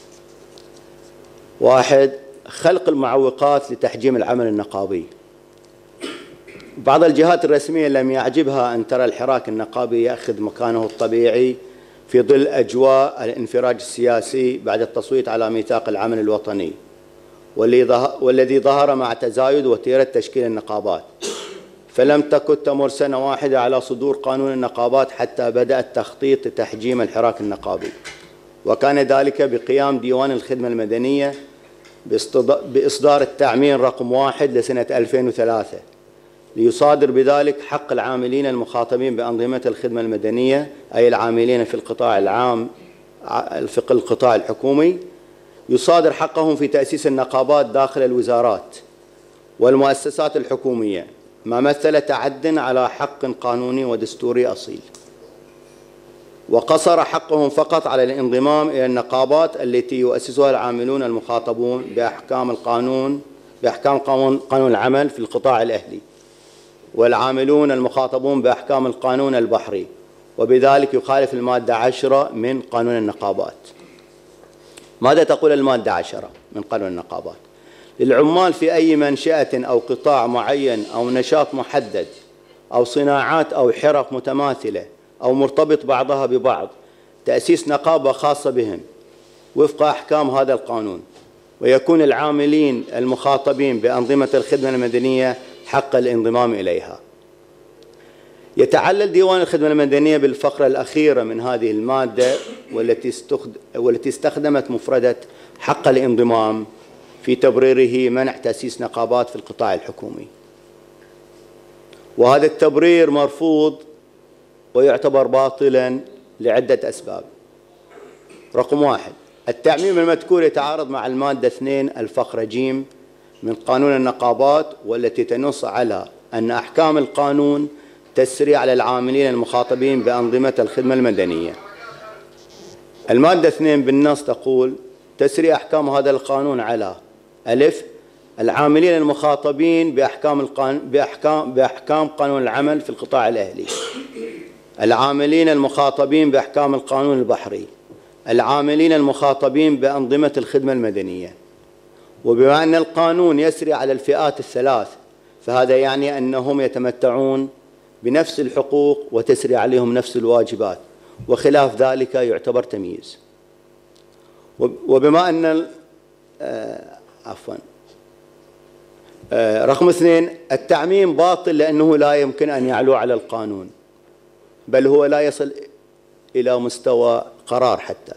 Speaker 3: 1. خلق المعوقات لتحجيم العمل النقابي. بعض الجهات الرسمية لم يعجبها أن ترى الحراك النقابي يأخذ مكانه الطبيعي في ظل أجواء الانفراج السياسي بعد التصويت على ميثاق العمل الوطني، والذي ظهر مع تزايد وتيرة تشكيل النقابات، فلم تكن تمر سنة واحدة على صدور قانون النقابات حتى بدأ التخطيط لتحجيم الحراك النقابي، وكان ذلك بقيام ديوان الخدمة المدنية بإصدار التعميم رقم 1 لسنة 2003 ليصادر بذلك حق العاملين المخاطبين بأنظمة الخدمة المدنية، أي العاملين في القطاع العام في القطاع الحكومي، يصادر حقهم في تأسيس النقابات داخل الوزارات والمؤسسات الحكومية، ما مثل تعد على حق قانوني ودستوري أصيل. وقصر حقهم فقط على الانضمام إلى النقابات التي يؤسسها العاملون المخاطبون بأحكام قانون العمل في القطاع الأهلي، والعاملون المخاطبون بأحكام القانون البحري، وبذلك يخالف المادة 10 من قانون النقابات. ماذا تقول المادة 10 من قانون النقابات؟ للعمال في أي منشأة أو قطاع معين أو نشاط محدد أو صناعات أو حرف متماثلة أو مرتبط بعضها ببعض تأسيس نقابة خاصة بهم وفق أحكام هذا القانون، ويكون العاملين المخاطبين بأنظمة الخدمة المدنية حق الانضمام إليها. يتعلل ديوان الخدمة المدنية بالفقرة الأخيرة من هذه المادة والتي استخدمت مفردة حق الانضمام في تبريره منع تأسيس نقابات في القطاع الحكومي، وهذا التبرير مرفوض ويعتبر باطلا لعدة أسباب. رقم 1، التعميم المذكور يتعارض مع المادة 2 الفقرة ج من قانون النقابات، والتي تنص على أن أحكام القانون تسري على العاملين المخاطبين بأنظمة الخدمة المدنية. المادة 2 بالنص تقول: تسري أحكام هذا القانون على ألف العاملين المخاطبين بأحكام قانون العمل في القطاع الأهلي، العاملين المخاطبين بأحكام القانون البحري، العاملين المخاطبين بأنظمة الخدمة المدنية. وبما أن القانون يسري على الفئات الثلاث، فهذا يعني أنهم يتمتعون بنفس الحقوق وتسري عليهم نفس الواجبات، وخلاف ذلك يعتبر تمييز. وبما أن عفوا. رقم 2، التعميم باطل لأنه لا يمكن أن يعلو على القانون، بل هو لا يصل إلى مستوى قرار حتى.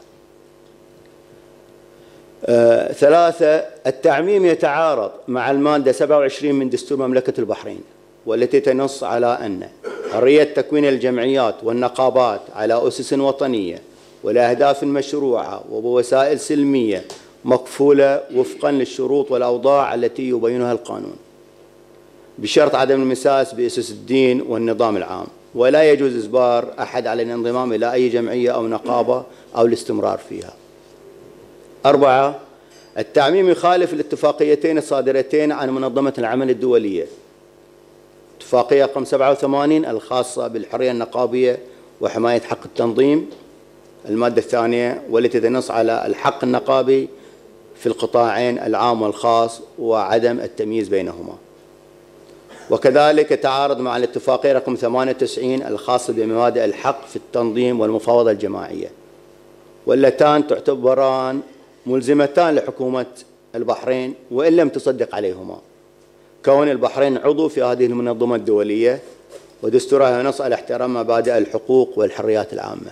Speaker 3: 3، التعميم يتعارض مع المادة 27 من دستور مملكة البحرين، والتي تنص على أن حرية تكوين الجمعيات والنقابات على أسس وطنية ولأهداف مشروعة وبوسائل سلمية مكفولة وفقا للشروط والأوضاع التي يبينها القانون، بشرط عدم المساس بأسس الدين والنظام العام، ولا يجوز إجبار أحد على الانضمام إلى أي جمعية أو نقابة أو الاستمرار فيها. 4، التعميم يخالف الاتفاقيتين الصادرتين عن منظمة العمل الدولية، اتفاقية رقم 87 الخاصة بالحرية النقابية وحماية حق التنظيم، المادة الثانية، والتي تنص على الحق النقابي في القطاعين العام والخاص وعدم التمييز بينهما. وكذلك تعارض مع الاتفاقية رقم 98 الخاصة بمبادئ الحق في التنظيم والمفاوضة الجماعية، واللتان تعتبران ملزمتان لحكومة البحرين وإن لم تصدق عليهما، كون البحرين عضو في هذه المنظمة الدولية ودستورها ينص على احترام مبادئ الحقوق والحريات العامة.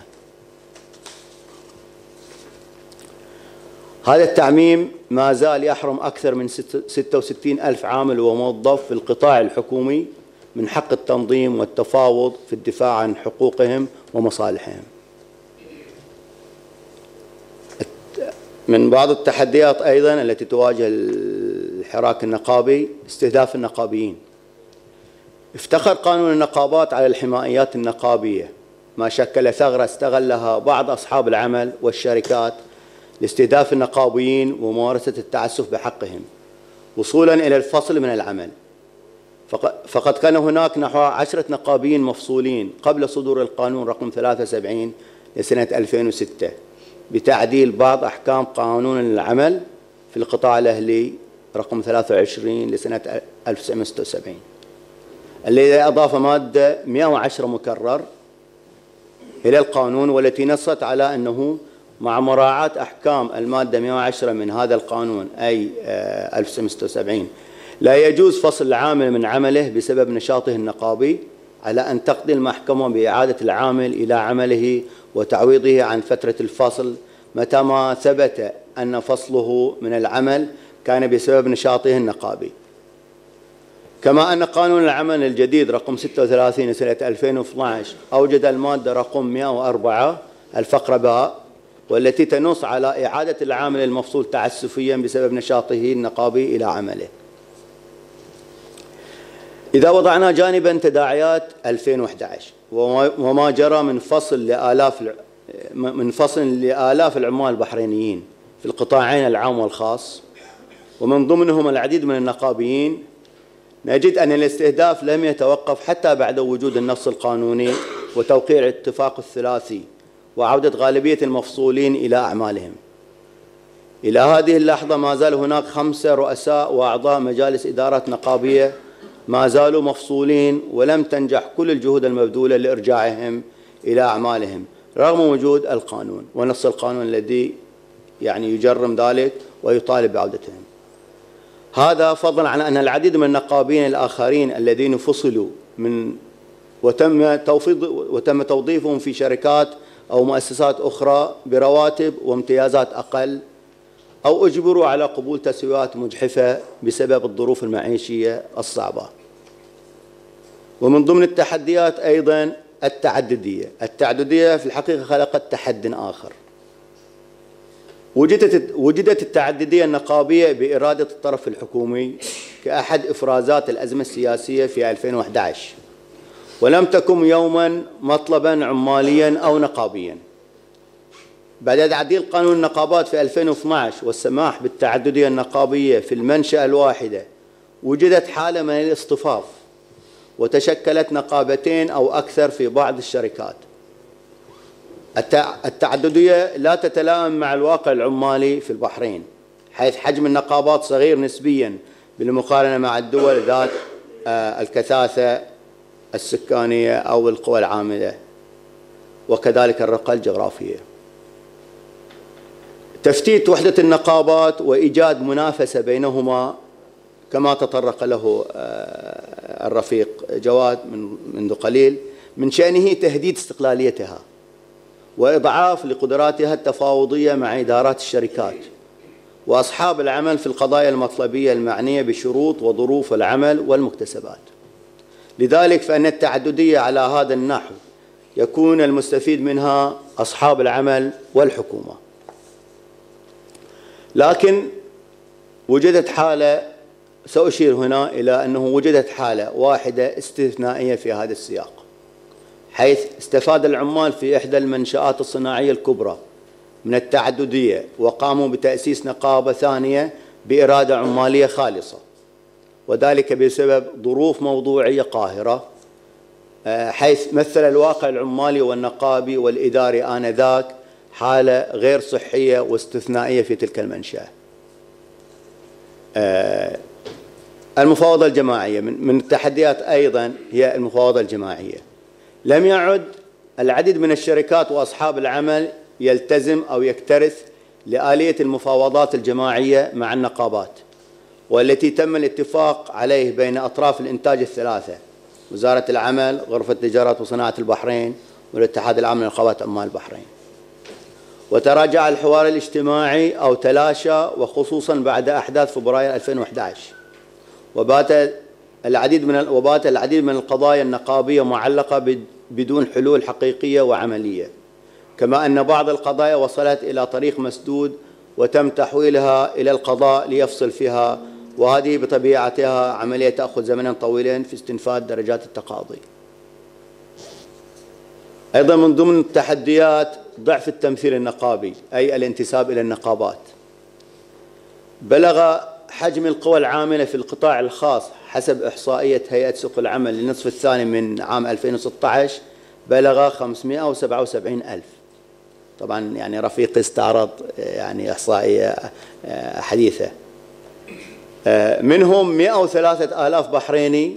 Speaker 3: هذا التعميم ما زال يحرم أكثر من 66 ألف عامل وموظف في القطاع الحكومي من حق التنظيم والتفاوض في الدفاع عن حقوقهم ومصالحهم. من بعض التحديات أيضا التي تواجه الحراك النقابي استهداف النقابيين. افتخر قانون النقابات على الحمائيات النقابية، ما شكل ثغرة استغلها بعض أصحاب العمل والشركات لاستهداف النقابيين وممارسة التعسف بحقهم وصولا إلى الفصل من العمل. فقد كان هناك نحو 10 نقابيين مفصولين قبل صدور القانون رقم 73 لسنة 2006 بتعديل بعض أحكام قانون العمل في القطاع الأهلي رقم 23 لسنة 1976، الذي أضاف مادة 110 مكرر إلى القانون، والتي نصت على أنه مع مراعاة أحكام المادة 110 من هذا القانون أي 1976 لا يجوز فصل العامل من عمله بسبب نشاطه النقابي، على أن تقضي المحكمة بإعادة العامل إلى عمله وتعويضه عن فترة الفصل متى ما ثبت أن فصله من العمل كان بسبب نشاطه النقابي. كما أن قانون العمل الجديد رقم 36 سنة 2012 أوجد المادة رقم 104 الفقرة باء، والتي تنص على إعادة العامل المفصول تعسفيا بسبب نشاطه النقابي إلى عمله. إذا وضعنا جانبا تداعيات 2011 وما جرى من فصل لآلاف العمال البحرينيين في القطاعين العام والخاص، ومن ضمنهم العديد من النقابيين، نجد أن الاستهداف لم يتوقف حتى بعد وجود النص القانوني وتوقيع الاتفاق الثلاثي وعودة غالبية المفصولين إلى أعمالهم. إلى هذه اللحظة ما زال هناك 5 رؤساء وأعضاء مجالس إدارات نقابية ما زالوا مفصولين، ولم تنجح كل الجهود المبذولة لإرجاعهم إلى أعمالهم رغم وجود القانون ونص القانون الذي يجرم ذلك ويطالب بعودتهم. هذا فضلا عن أن العديد من النقابين الآخرين الذين فصلوا وتم توظيفهم في شركات أو مؤسسات أخرى برواتب وامتيازات أقل، أو أجبروا على قبول تسويات مجحفة بسبب الظروف المعيشية الصعبة. ومن ضمن التحديات أيضا التعددية في الحقيقة خلقت تحد آخر. وجدت التعددية النقابية بإرادة الطرف الحكومي كأحد إفرازات الأزمة السياسية في 2011، ولم تكن يوما مطلبا عماليا أو نقابيا. بعد تعديل قانون النقابات في 2012 والسماح بالتعددية النقابية في المنشأة الواحدة، وجدت حالة من الاصطفاف وتشكلت نقابتين أو أكثر في بعض الشركات. التعددية لا تتلائم مع الواقع العمالي في البحرين، حيث حجم النقابات صغير نسبيا بالمقارنة مع الدول ذات الكثافة السكانية أو القوى العاملة، وكذلك الرقة الجغرافية. تفتيت وحدة النقابات وإيجاد منافسة بينهما كما تطرق له الرفيق جواد منذ قليل، من شأنه تهديد استقلاليتها وإضعاف لقدراتها التفاوضية مع إدارات الشركات وأصحاب العمل في القضايا المطلبية المعنية بشروط وظروف العمل والمكتسبات. لذلك فإن التعددية على هذا النحو يكون المستفيد منها أصحاب العمل والحكومة. لكن وجدت حالة، سأشير هنا إلى أنه وجدت حالة واحدة استثنائية في هذا السياق، حيث استفاد العمال في إحدى المنشآت الصناعية الكبرى من التعددية وقاموا بتأسيس نقابة ثانية بإرادة عمالية خالصة، وذلك بسبب ظروف موضوعية قاهرة، حيث مثل الواقع العمالي والنقابي والإداري آنذاك حالة غير صحية واستثنائية في تلك المنشأة. المفاوضة الجماعية من التحديات أيضا هي المفاوضة الجماعية. لم يعد العديد من الشركات وأصحاب العمل يلتزم أو يكترث لآلية المفاوضات الجماعية مع النقابات، والتي تم الاتفاق عليه بين أطراف الإنتاج الثلاثة: وزارة العمل، غرفة تجارة وصناعة البحرين، والاتحاد العام لنقابات عمال البحرين. وتراجع الحوار الاجتماعي أو تلاشى، وخصوصا بعد أحداث فبراير 2011، وبات العديد من القضايا النقابية معلقة بدون حلول حقيقية وعملية، كما أن بعض القضايا وصلت إلى طريق مسدود وتم تحويلها إلى القضاء ليفصل فيها، وهذه بطبيعتها عملية تأخذ زمنا طويلا في استنفاذ درجات التقاضي. أيضا من ضمن التحديات ضعف التمثيل النقابي، أي الانتساب إلى النقابات. بلغ حجم القوى العاملة في القطاع الخاص حسب إحصائية هيئة سوق العمل للنصف الثاني من عام 2016 بلغ 577,000. طبعا يعني رفيقي استعرض يعني إحصائية حديثة. منهم 103,000 بحريني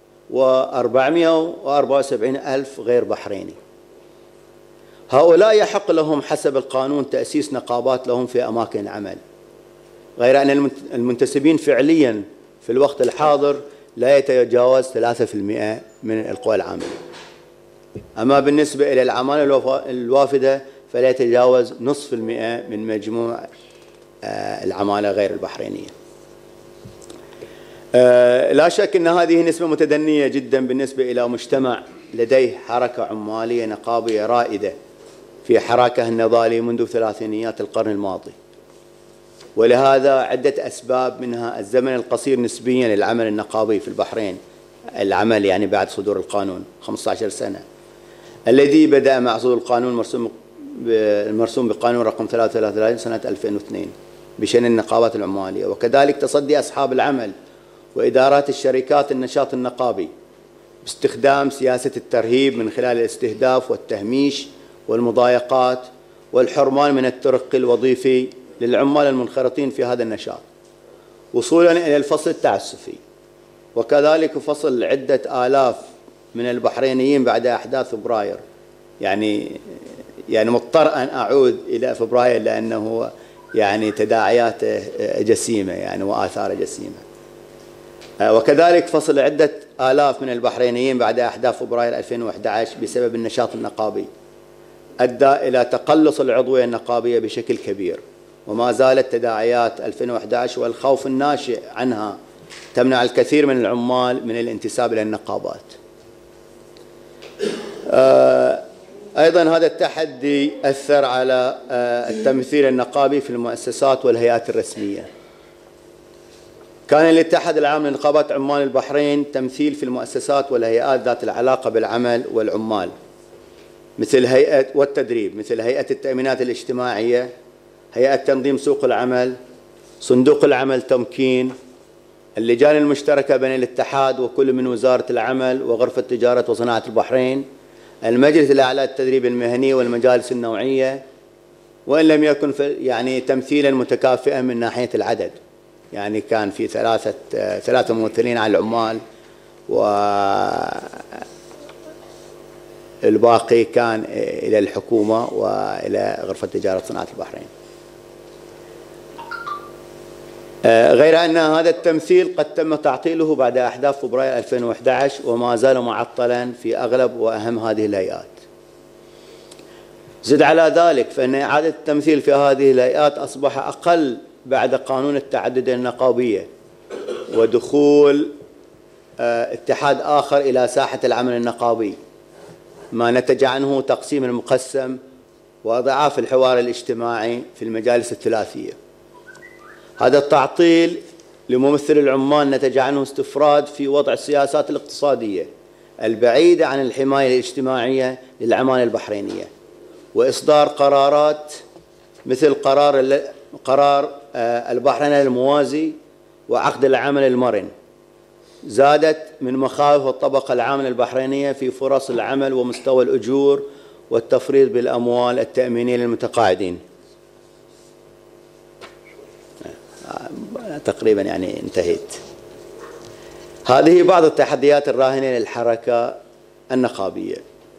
Speaker 3: و474,000 غير بحريني. هؤلاء يحق لهم حسب القانون تأسيس نقابات لهم في أماكن العمل، غير أن المنتسبين فعليا في الوقت الحاضر لا يتجاوز 3% من القوى العاملة. أما بالنسبة إلى العمالة الوافدة فلا يتجاوز 0.5% من مجموع العمالة غير البحرينية. لا شك أن هذه نسبة متدنية جدا بالنسبة إلى مجتمع لديه حركة عمالية نقابية رائدة في حراكه النضالي منذ ثلاثينيات القرن الماضي، ولهذا عدة أسباب، منها الزمن القصير نسبيا للعمل النقابي في البحرين، العمل يعني بعد صدور القانون 15 سنة، الذي بدأ مع صدور القانون المرسوم بقانون رقم 333 سنة 2002 بشأن النقابات العمالية، وكذلك تصدي أصحاب العمل وإدارات الشركات النشاط النقابي باستخدام سياسة الترهيب من خلال الاستهداف والتهميش والمضايقات والحرمان من الترقي الوظيفي للعمال المنخرطين في هذا النشاط، وصولا إلى الفصل التعسفي، وكذلك فصل عدة آلاف من البحرينيين بعد أحداث فبراير. يعني مضطر أن أعود إلى فبراير لأنه يعني تداعياته جسيمة يعني وآثاره جسيمة. وكذلك فصل عدة آلاف من البحرينيين بعد أحداث فبراير 2011 بسبب النشاط النقابي أدى إلى تقلص العضوية النقابية بشكل كبير، وما زالت تداعيات 2011 والخوف الناشئ عنها تمنع الكثير من العمال من الانتساب إلى النقابات. أيضا هذا التحدي أثر على التمثيل النقابي في المؤسسات والهيئات الرسمية. كان للاتحاد العام لنقابات عمال البحرين تمثيل في المؤسسات والهيئات ذات العلاقة بالعمل والعمال، مثل هيئة والتدريب، مثل هيئة التأمينات الاجتماعية، هيئة تنظيم سوق العمل، صندوق العمل تمكين، اللجان المشتركة بين الاتحاد وكل من وزارة العمل وغرفة تجارة وصناعة البحرين، المجلس الأعلى للتدريب المهني والمجالس النوعية، وإن لم يكن يعني تمثيلا متكافئا من ناحية العدد. يعني كان في ثلاثة ممثلين على العمال، والباقي كان إلى الحكومة وإلى غرفة تجارة صناعة البحرين. غير أن هذا التمثيل قد تم تعطيله بعد أحداث فبراير 2011 وما زال معطلا في أغلب وأهم هذه الهيئات. زد على ذلك فإن إعادة التمثيل في هذه الهيئات أصبح أقل بعد قانون التعدد النقابية ودخول اتحاد آخر إلى ساحة العمل النقابي، ما نتج عنه تقسيم المقسم وأضعاف الحوار الاجتماعي في المجالس الثلاثية. هذا التعطيل لممثل العمال نتج عنه استفراد في وضع السياسات الاقتصادية البعيدة عن الحماية الاجتماعية للعمالة البحرينية، وإصدار قرارات مثل قرار البحرين الموازي وعقد العمل المرن زادت من مخاوف الطبقة العاملة البحرينية في فرص العمل ومستوى الأجور والتفريط بالأموال التأمينية للمتقاعدين. تقريبا يعني انتهيت. هذه بعض التحديات الراهنة للحركة النقابية.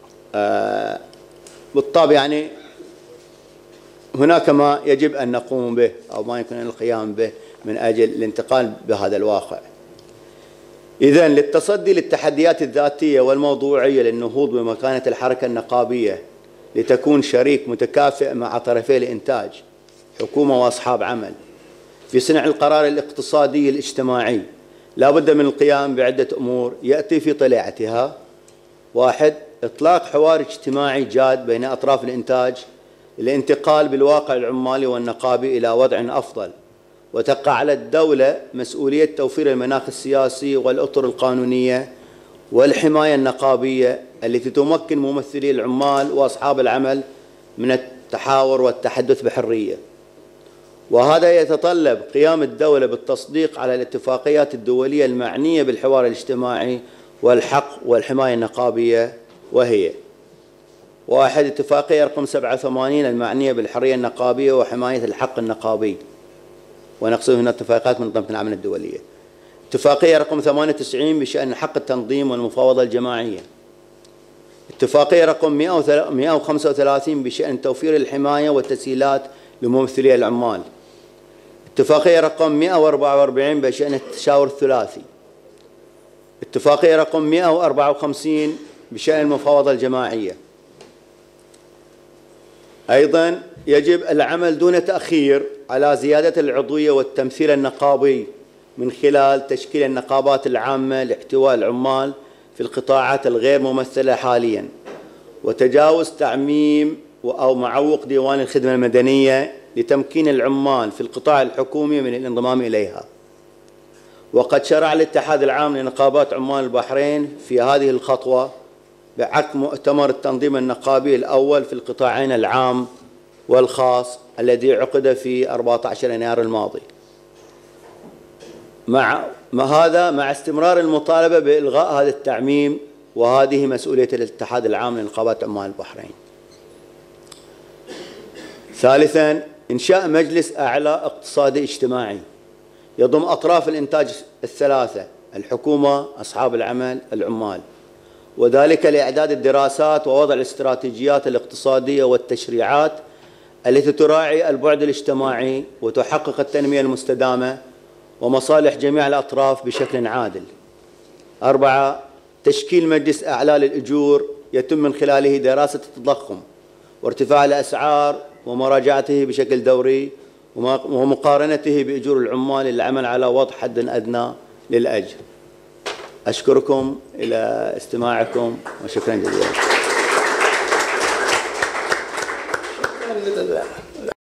Speaker 3: بالطبع يعني هناك ما يجب أن نقوم به أو ما يمكن القيام به من أجل الانتقال بهذا الواقع. إذن للتصدي للتحديات الذاتية والموضوعية للنهوض بمكانة الحركة النقابية لتكون شريك متكافئ مع طرفي الإنتاج حكومة وأصحاب عمل في صنع القرار الاقتصادي الاجتماعي، لا بد من القيام بعدة أمور يأتي في طليعتها: 1. إطلاق حوار اجتماعي جاد بين أطراف الإنتاج للانتقال بالواقع العمالي والنقابي إلى وضع أفضل، وتقع على الدولة مسؤولية توفير المناخ السياسي والأطر القانونية والحماية النقابية التي تمكن ممثلي العمال وأصحاب العمل من التحاور والتحدث بحرية. وهذا يتطلب قيام الدولة بالتصديق على الاتفاقيات الدولية المعنية بالحوار الاجتماعي والحق والحماية النقابية، وهي: 1. اتفاقية رقم 87 المعنية بالحرية النقابية وحماية الحق النقابي، ونقصد هنا اتفاقات منظمة العمل الدولية. اتفاقية رقم 98 بشأن حق التنظيم والمفاوضة الجماعية. اتفاقية رقم 135 بشأن توفير الحماية والتسهيلات لممثلي العمال. اتفاقية رقم 144 بشأن التشاور الثلاثي. اتفاقية رقم 154 بشأن المفاوضة الجماعية. أيضا يجب العمل دون تأخير على زيادة العضوية والتمثيل النقابي من خلال تشكيل النقابات العامة لاحتواء العمال في القطاعات الغير ممثلة حاليا، وتجاوز تعميم أو معوق ديوان الخدمة المدنية لتمكين العمال في القطاع الحكومي من الانضمام إليها. وقد شرع الاتحاد العام لنقابات عمال البحرين في هذه الخطوة بعقد مؤتمر التنظيم النقابي الأول في القطاعين العام والخاص الذي عقد في 14 يناير الماضي. مع استمرار المطالبة بإلغاء هذا التعميم، وهذه مسؤولية الاتحاد العام لنقابات عمال البحرين. ثالثا، إنشاء مجلس أعلى اقتصادي اجتماعي يضم أطراف الإنتاج الثلاثة: الحكومة، أصحاب العمل، العمال، وذلك لإعداد الدراسات ووضع الاستراتيجيات الاقتصادية والتشريعات التي تراعي البعد الاجتماعي وتحقق التنمية المستدامة ومصالح جميع الأطراف بشكل عادل. 4. تشكيل مجلس أعلى للأجور يتم من خلاله دراسة التضخم وارتفاع الأسعار ومراجعته بشكل دوري ومقارنته بأجور العمال للعمل على وضع حد أدنى للأجر. أشكركم إلى استماعكم وشكرا جزيلا.